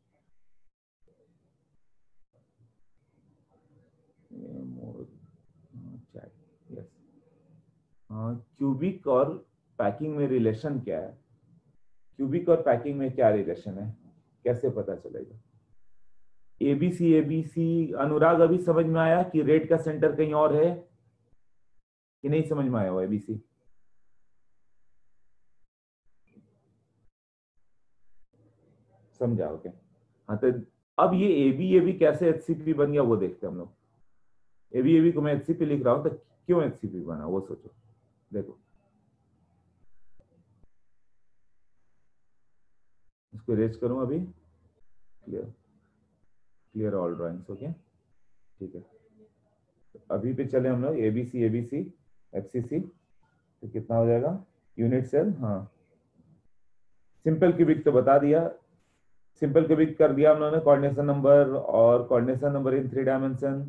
chat, yes. Cubic और पैकिंग में रिलेशन क्या है, क्यूबिक और पैकिंग में क्या रिलेशन है, कैसे पता चलेगा। एबीसी एबीसी अनुराग अभी समझ में आया कि रेड का सेंटर कहीं और है कि नहीं समझ में आया वो एबीसी। समझा, ओके। हाँ, तो अब ये ए बी ए बी कैसे एच सी पी बन गया वो देखते हैं हम लोग। ए बी ए बी को मैं एच सी पी लिख रहा हूं तो क्यों एच सी पी बना वो सोचो। देखो इसको रेज करूं अभी, clear clear all drawings, okay ठीक है। तो अभी पे चले हम लोग A B C A B C F C C, तो कितना हो जाएगा यूनिट सेल। हाँ, सिंपल क्यूबिक तो बता दिया, सिंपल क्यूबिक कर दिया हम लोगों ने, कोऑर्डिनेशन नंबर और coordination number in three dimension.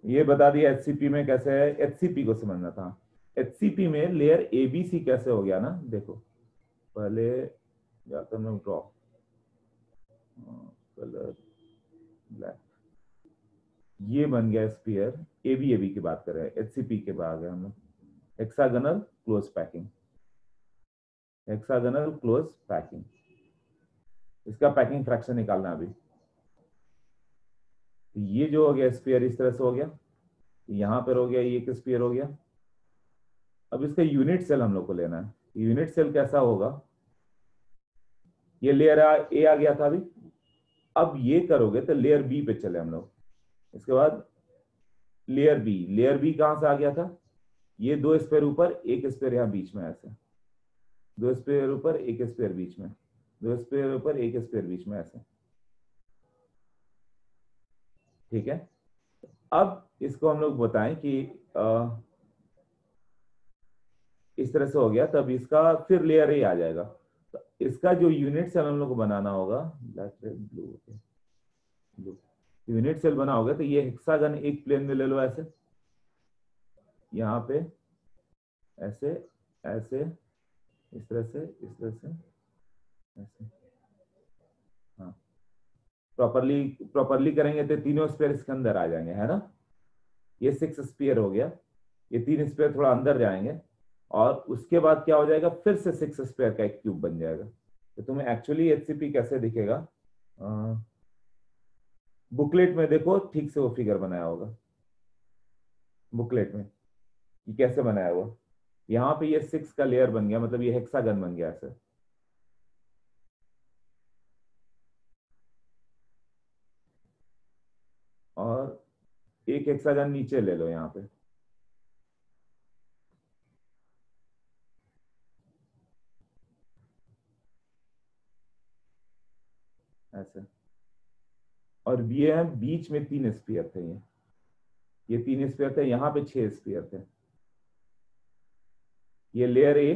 ये बता दिया एचसीपी में कैसे है, एचसीपी को समझना था। एचसीपी में लेयर एबीसी कैसे हो गया ना, देखो पहले जाकर मैं ड्रॉ कलर ब्लैक, ये बन गया स्फीयर, एबी एबी की बात कर रहे हैं, एचसीपी के बाद आ गए हम लोग hexagonal close packing, hexagonal close packing, इसका पैकिंग फ्रैक्शन निकालना अभी। ये जो हो गया स्फीयर इस तरह से हो गया, यहां पर हो गया, ये एक स्फीयर हो गया। अब इसका यूनिट सेल हम लोग को लेना है, यूनिट सेल कैसा होगा, ये लेयर ए आ गया था अभी, अब ये करोगे तो लेयर बी पे चले हम लोग, इसके बाद लेयर बी, लेयर बी कहां से आ गया था, ये दो स्पेयर ऊपर एक स्पेयर यहां बीच में, ऐसे दो स्पेयर ऊपर एक स्पेयर बीच में, दो स्पेयर ऊपर एक स्पेयर बीच में, ऐसे, ठीक है। अब इसको हम लोग बताएं कि आ, इस तरह से हो गया, तब इसका फिर लेयर ए आ जाएगा, तो इसका जो यूनिट सेल हम लोग को बनाना होगा, black red blue blue, unit cell बना होगा तो ये हेक्सागन एक प्लेन में ले लो, ऐसे यहाँ पे ऐसे ऐसे इस तरह से इस तरह से ऐसे, हाँ प्रॉपरली प्रॉपरली करेंगे तो तीनों स्पेयर इसके अंदर आ जाएंगे, है ना। ये सिक्स स्पेयर हो गया, ये तीन स्पेयर थोड़ा अंदर जाएंगे, और उसके बाद क्या हो जाएगा, फिर से सिक्स स्पेयर का एक क्यूब बन जाएगा। तो तुम्हें एक्चुअली एचसीपी कैसे दिखेगा, बुकलेट में देखो ठीक से वो फिगर बनाया होगा, बुकलेट में ये कैसे बनाया हुआ, यहाँ पे ये सिक्स का लेयर बन गया, मतलब ये हेक्सागन बन गया ऐसे, और एक हेक्सागन नीचे ले लो यहाँ पे, ऐसे, और ये है बीच में तीन स्फीयर थे, ये ये तीन स्फीयर थे, यहाँ पे छह स्फीयर थे, ये लेयर ए,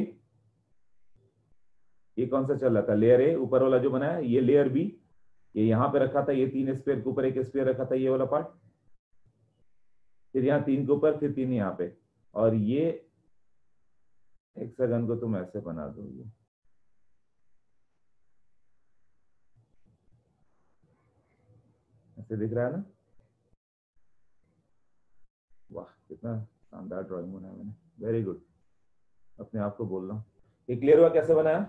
ये कौन सा चल रहा था, लेयर ए ऊपर वाला जो बनाया, ये लेयर बी, ये यहाँ पे रखा था, ये तीन स्पेयर के ऊपर एक स्पेयर रखा था, ये वाला पार्ट, फिर यहाँ तीन के ऊपर, फिर तीन यहाँ पे, और ये हेक्सागन को तुम ऐसे बना दो, ये ऐसे दिख रहा है ना, वाह कितना शानदार ड्राइंग बनाया मैंने, वेरी गुड, अपने आप को बोल रहा हूँ। ये क्लियर हुआ कैसे बनाया,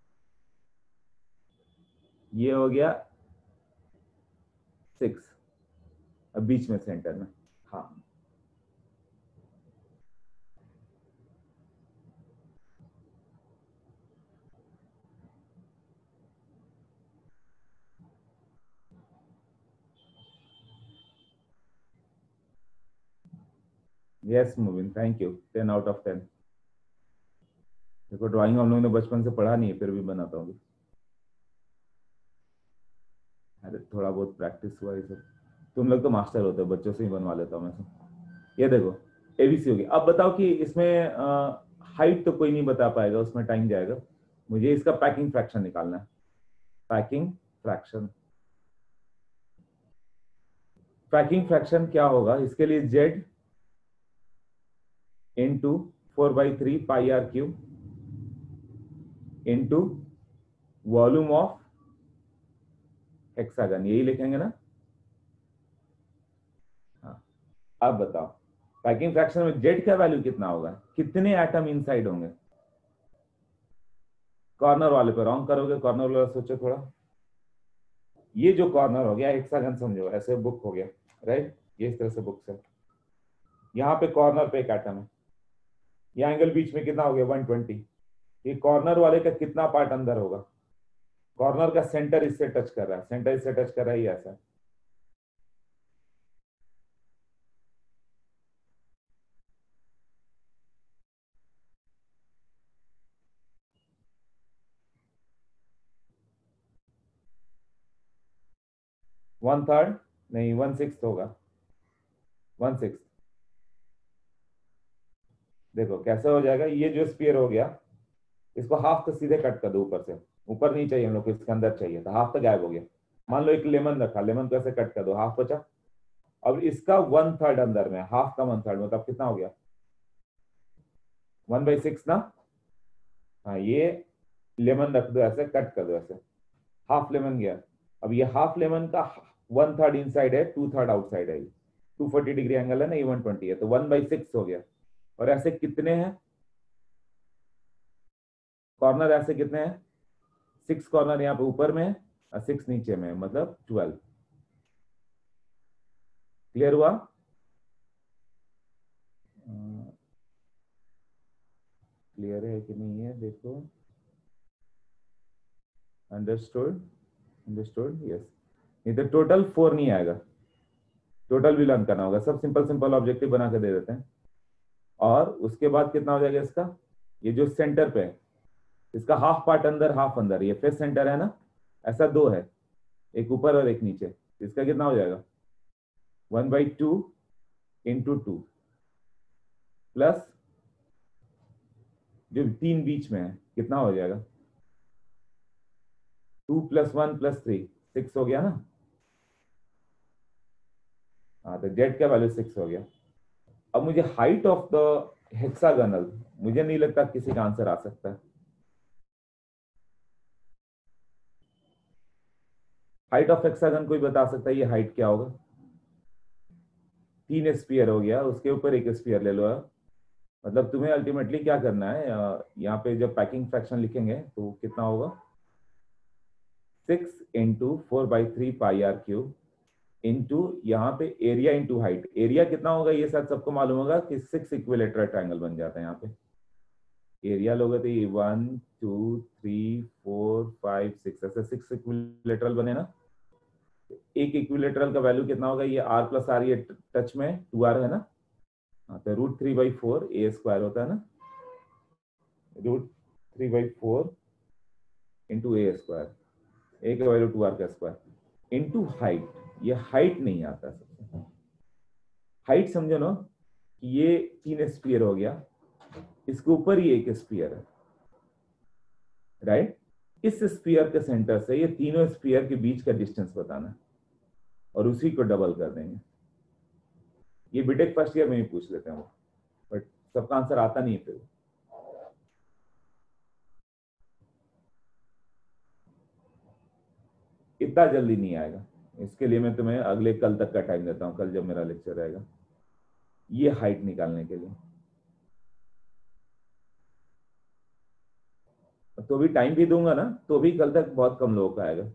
ये हो गया सिक्स, अब बीच में सेंटर में, हाँ yes Mubin, thank you, ten out of ten. देखो ड्राइंग हम लोगों ने बचपन से पढ़ा नहीं है, फिर भी बनाता हूँ, अरे थोड़ा बहुत प्रैक्टिस हुआ ये सब, तुम लोग तो मास्टर होते हो, बच्चों से ही बनवा लेता हूँ मैं सब। ये देखो एबीसी होगी, अब बताओ कि इसमें हाइट तो कोई नहीं बता पाएगा, उसमें टाइम जाएगा, मुझे इसका पैकिंग फ्रैक्शन निकालना है, पैकिंग फ्रैक्शन, पैकिंग फ्रैक्शन क्या होगा, इसके लिए Z into four by three pi R cube into volume of hexagon, यही लिखेंगे ना। हाँ अब बताओ पैकिंग फ्रैक्शन में जेड का वैल्यू कितना होगा, कितने एटम इनसाइड होंगे, कॉर्नर वाले पे रॉन्ग करोगे, कॉर्नर वाला सोचो थोड़ा, ये जो कॉर्नर हो गया हेक्सागन समझो, ऐसे बुक हो गया राइट, ये इस तरह से बुक से, यहाँ पे कॉर्नर पे एक एटम है, ये एंगल बीच में कितना हो गया वन ट्वेंटी, ये कॉर्नर वाले का कितना पार्ट अंदर होगा, कॉर्नर का सेंटर इससे टच कर रहा है, सेंटर इससे टच कर रहा है, ये ऐसा, वन थर्ड नहीं वन सिक्स होगा, वन सिक्स, देखो कैसे हो जाएगा, ये जो स्पीयर हो गया इसको हाफ तो सीधे कट कर दो ऊपर से, ऊपर नहीं चाहिए हम लोग को, इसके अंदर चाहिए था, हाफ तो गायब हो गया। मान लो एक लेमन रखा, लेमन को ऐसे कट कर दो, हाफ बचा, अब इसका वन थर्ड अंदर में, हाफ का वन थर्ड, मतलब कितना हो गया, वन बाई सिक्स ना। हाँ, ये लेमन रख दो ऐसे, कट कर दो ऐसे, हाफ लेमन गया। अब ये हाफ लेमन का वन थर्ड इनसाइड है, टू थर्ड आउटसाइड है, टू फोर्टी डिग्री एंगल है ना, ये वन ट्वेंटी है, तो वन बाई सिक्स हो गया। और ऐसे कितने हैं कॉर्नर, ऐसे कितने हैं, सिक्स कॉर्नर यहाँ पे ऊपर में है और सिक्स नीचे में है, मतलब ट्वेल्व। क्लियर हुआ? क्लियर है कि नहीं है देखो। Understood, understood, yes. नहीं तो टोटल फोर नहीं आएगा, टोटल भी लर्न करना होगा। सब सिंपल सिंपल ऑब्जेक्टिव बना के दे देते हैं। और उसके बाद कितना हो जाएगा इसका, ये जो सेंटर पे है इसका हाफ पार्ट अंदर हाफ अंदर, ये फेस सेंटर है ना, ऐसा दो है, एक ऊपर और एक नीचे, इसका कितना हो जाएगा, one by two into two plus जो तीन बीच में है कितना हो जाएगा, two plus one plus three, six हो गया ना। हाँ, तो जेड का वैल्यू सिक्स हो गया। अब मुझे हाइट ऑफ द हेक्सागोनल, मुझे नहीं लगता किसी का आंसर आ सकता है। हाइट ऑफ हेक्सागन कोई बता सकता है ये हाइट क्या होगा? तीन स्पीयर हो गया, उसके ऊपर एक स्पीयर ले लो। मतलब तुम्हें अल्टीमेटली क्या करना है, यहाँ पे जब पैकिंग फ्रैक्शन लिखेंगे तो कितना होगा, six into four by three pi R cube into यहाँ पे एरिया इंटू हाइट। एरिया कितना होगा ये शायद सबको मालूम होगा कि सिक्स इक्विलेटरल ट्रायंगल बन जाता है। यहाँ पे एरिया लोगे तो ये one two three four five six, ऐसे सिक्स इक्विलेटरल बने ना। एक इक्विलेटरल का वैल्यू कितना होगा, ये आर प्लस आर, ये टच में टू आर है ना। हाँ, तो root three by four A square होता है ना, root three by four into A square, A का वैल्यू टू आर का स्क्वायर इंटू हाइट। ये हाइट नहीं आता सबसे, हाइट समझो ना कि ये तीन स्पीयर हो गया, इसके ऊपर ही एक स्पीयर है, राइट। इस स्पीयर के सेंटर से ये तीनों स्पीयर के बीच का डिस्टेंस बताना और उसी को डबल कर देंगे। ये बीटेक फर्स्ट ईयर में ही पूछ लेते हैं, बट सबका आंसर आता नहीं है फिर। इतना जल्दी नहीं आएगा, इसके लिए मैं तुम्हें अगले कल तक का टाइम देता हूं, कल जब मेरा लेक्चर रहेगा ये हाइट निकालने के लिए। तो भी टाइम भी दूंगा ना, तो भी कल तक बहुत कम लोगों का आएगा।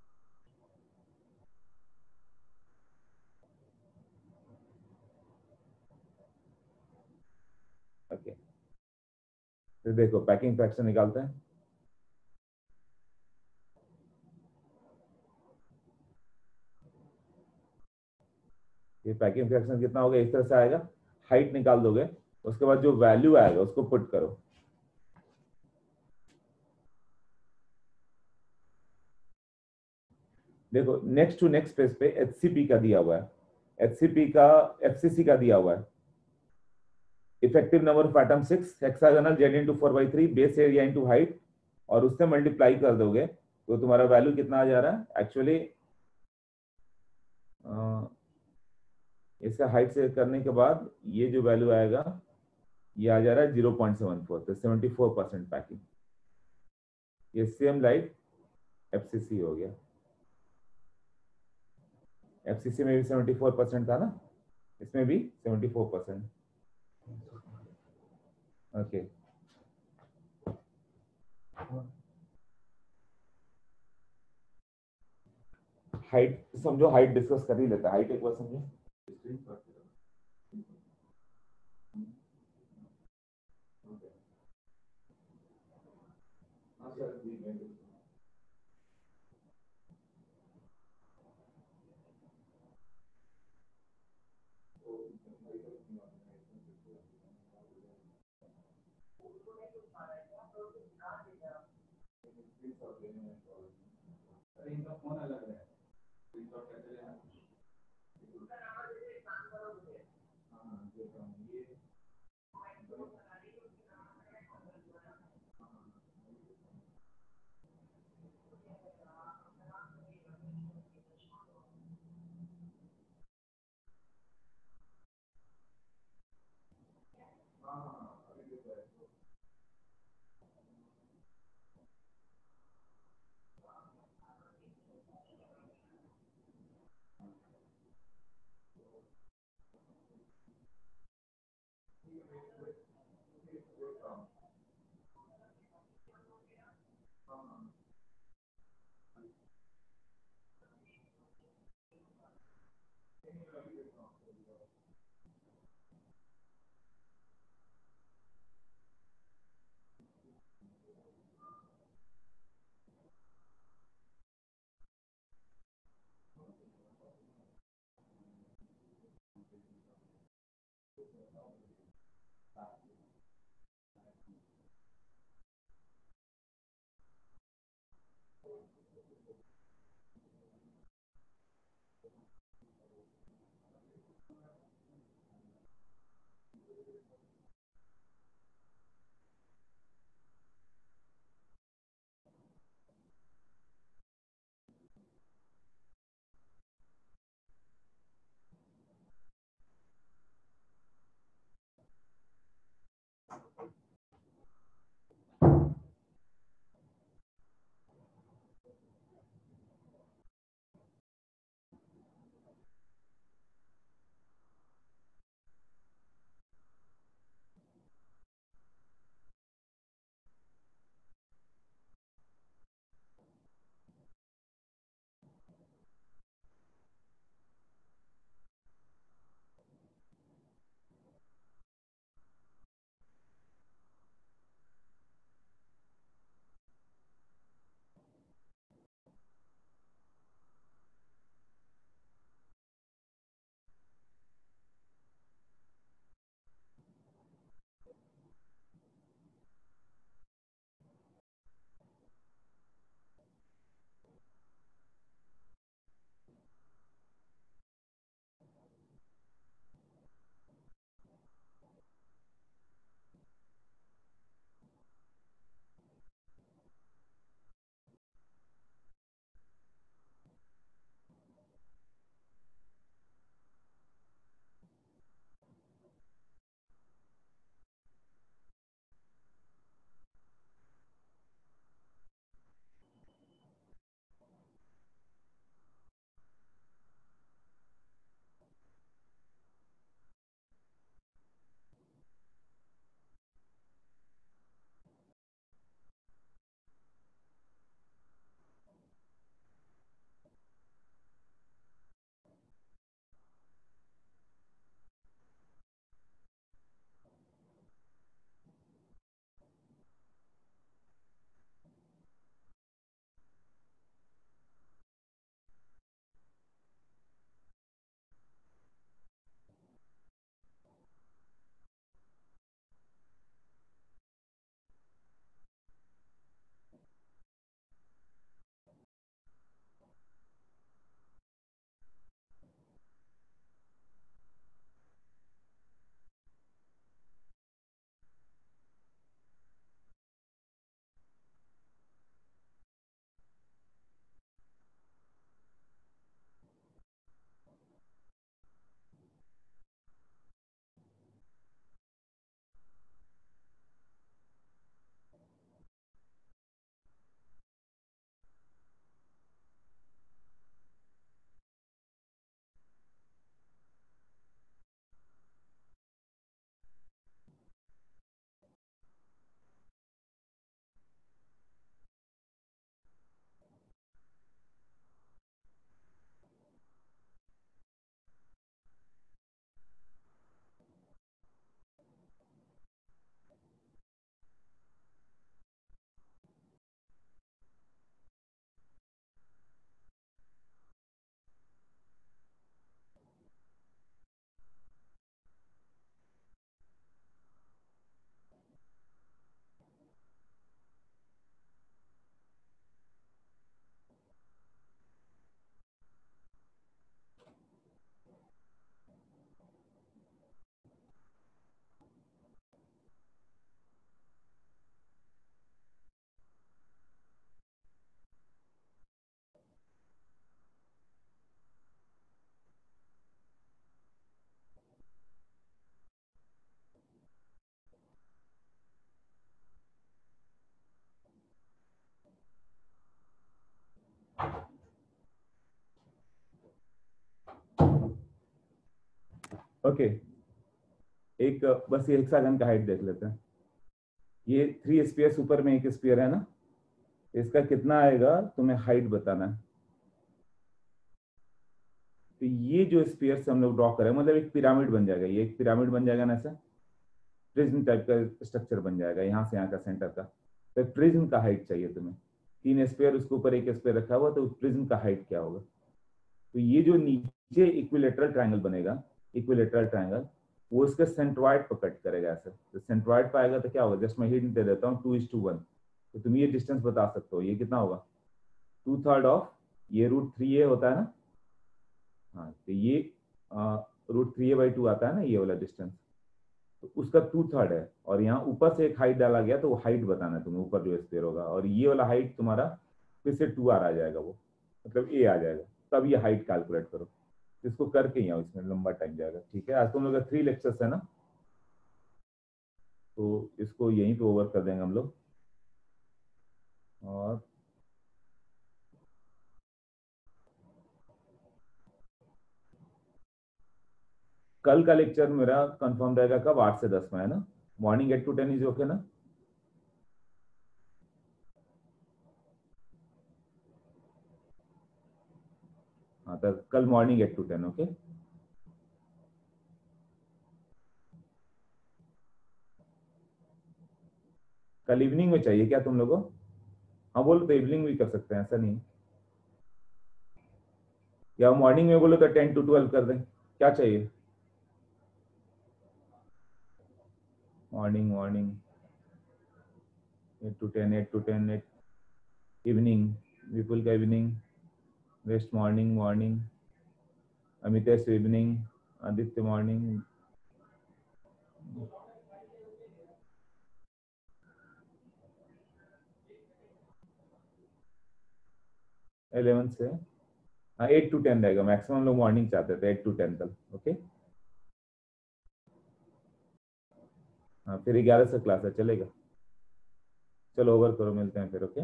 ओके, तो देखो पैकिंग फ्रैक्शन निकालते हैं। ये पैकिंग फ्रैक्शन कितना होगा, इस तरह से आएगा, हाइट निकाल दोगे, उसके बाद जो वैल्यू आएगा उसको पुट करो। देखो नेक्स्ट टू नेक्स्ट पेज पे एचसीपी का दिया हुआ है, एचसीपी का एफसीसी का दिया हुआ है, effective number of atom six, hexagonal Z into four by three, base area into height, और उससे मल्टीप्लाई कर दोगे तो तुम्हारा वैल्यू कितना आ जा रहा है एक्चुअली, इसे हाइट से करने के बाद ये जो वैल्यू आएगा ये आ जा रहा है जीरो पॉइंट सेवन फोर, तो सेवेंटी फोर परसेंट पैकिंग। ये सेम लाइक एफसीसी हो गया, एफसीसी में भी सेवेंटी फोर परसेंट था ना, इसमें भी seventy four percent. Okay, height समझो, हाइट डिस्कस कर ही लेता है, हाइट एक बार समझो। इनका फोन अलग है, ओके, एक बस ये हेक्सागन का हाइट देख लेते हैं। ये थ्री स्पीयर ऊपर में एक स्पीयर है ना, इसका कितना आएगा तुम्हें हाइट बताना है। तो ये जो स्फीयर से हम लोग ड्रॉ करें मतलब एक पिरामिड बन जाएगा, ये एक पिरामिड बन जाएगा ना, ऐसा प्रिज्म टाइप का स्ट्रक्चर बन जाएगा यहाँ से यहाँ का सेंटर का। तो प्रिज्म का हाइट चाहिए तुम्हें, तीन स्पेयर उसके ऊपर एक स्पेयर रखा हुआ, तो प्रिज्म का हाइट क्या होगा। तो ये जो नीचे इक्विलेटरल ट्रायंगल बनेगा, इक्विलेटरल ट्रायंगल, वो इसका सेंट्रॉइड पर कट करेगा ऐसे। तो सेंट्रॉइड पर आएगा तो क्या होगा, जस्ट मैं हिंट दे देता हूँ, टू इज टू वन। तो तुम ये डिस्टेंस बता सकते हो ये कितना होगा, टू थर्ड ऑफ ये रूट थ्री ए होता है ना, हाँ तो ये root three A by two आता है ना ये वाला डिस्टेंस, तो उसका टू थर्ड है। और यहाँ ऊपर से एक हाइट डाला गया तो वो हाइट बताना है तुम्हें, ऊपर जो स्पेयर होगा, और ये वाला हाइट तुम्हारा फिर से टू आर आ जाएगा, वो मतलब ए आ जाएगा, तब ये हाइट कैलकुलेट करो। इसको करके ही आओ, इसमें लंबा टाइम जाएगा। ठीक है, आज तुम लोग का थ्री लेक्चर्स है ना, तो इसको यहीं पे ओवर कर देंगे हम लोग। और कल का लेक्चर मेरा कंफर्म रहेगा कब, आठ से दस में है ना, morning eight to ten is okay ना। हाँ तो कल morning eight to ten okay. कल इवनिंग में चाहिए क्या तुम लोगों को? हाँ बोलो तो इवनिंग भी कर सकते हैं, ऐसा नहीं। या मॉर्निंग में बोलो तो टेन टू ट्वेल्व कर दें, क्या चाहिए। Morning morning eight to ten, eight to ten, eight evening, Vipul का evening, west morning, morning Amitesh evening, Aditya morning. Eleven से हाँ एट टू टेन रहेगा, मैक्सिमम लोग मॉर्निंग चाहते थे, एट टू टेन तक ओके। हाँ फिर ग्यारह से क्लास है, चलेगा। चलो ओवर करो, मिलते हैं फिर ओके।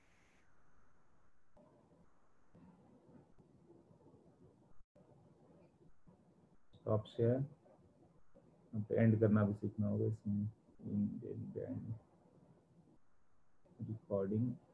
स्टॉप शेयर, तो एंड करना भी सीखना होगा इसमें। रिकॉर्डिंग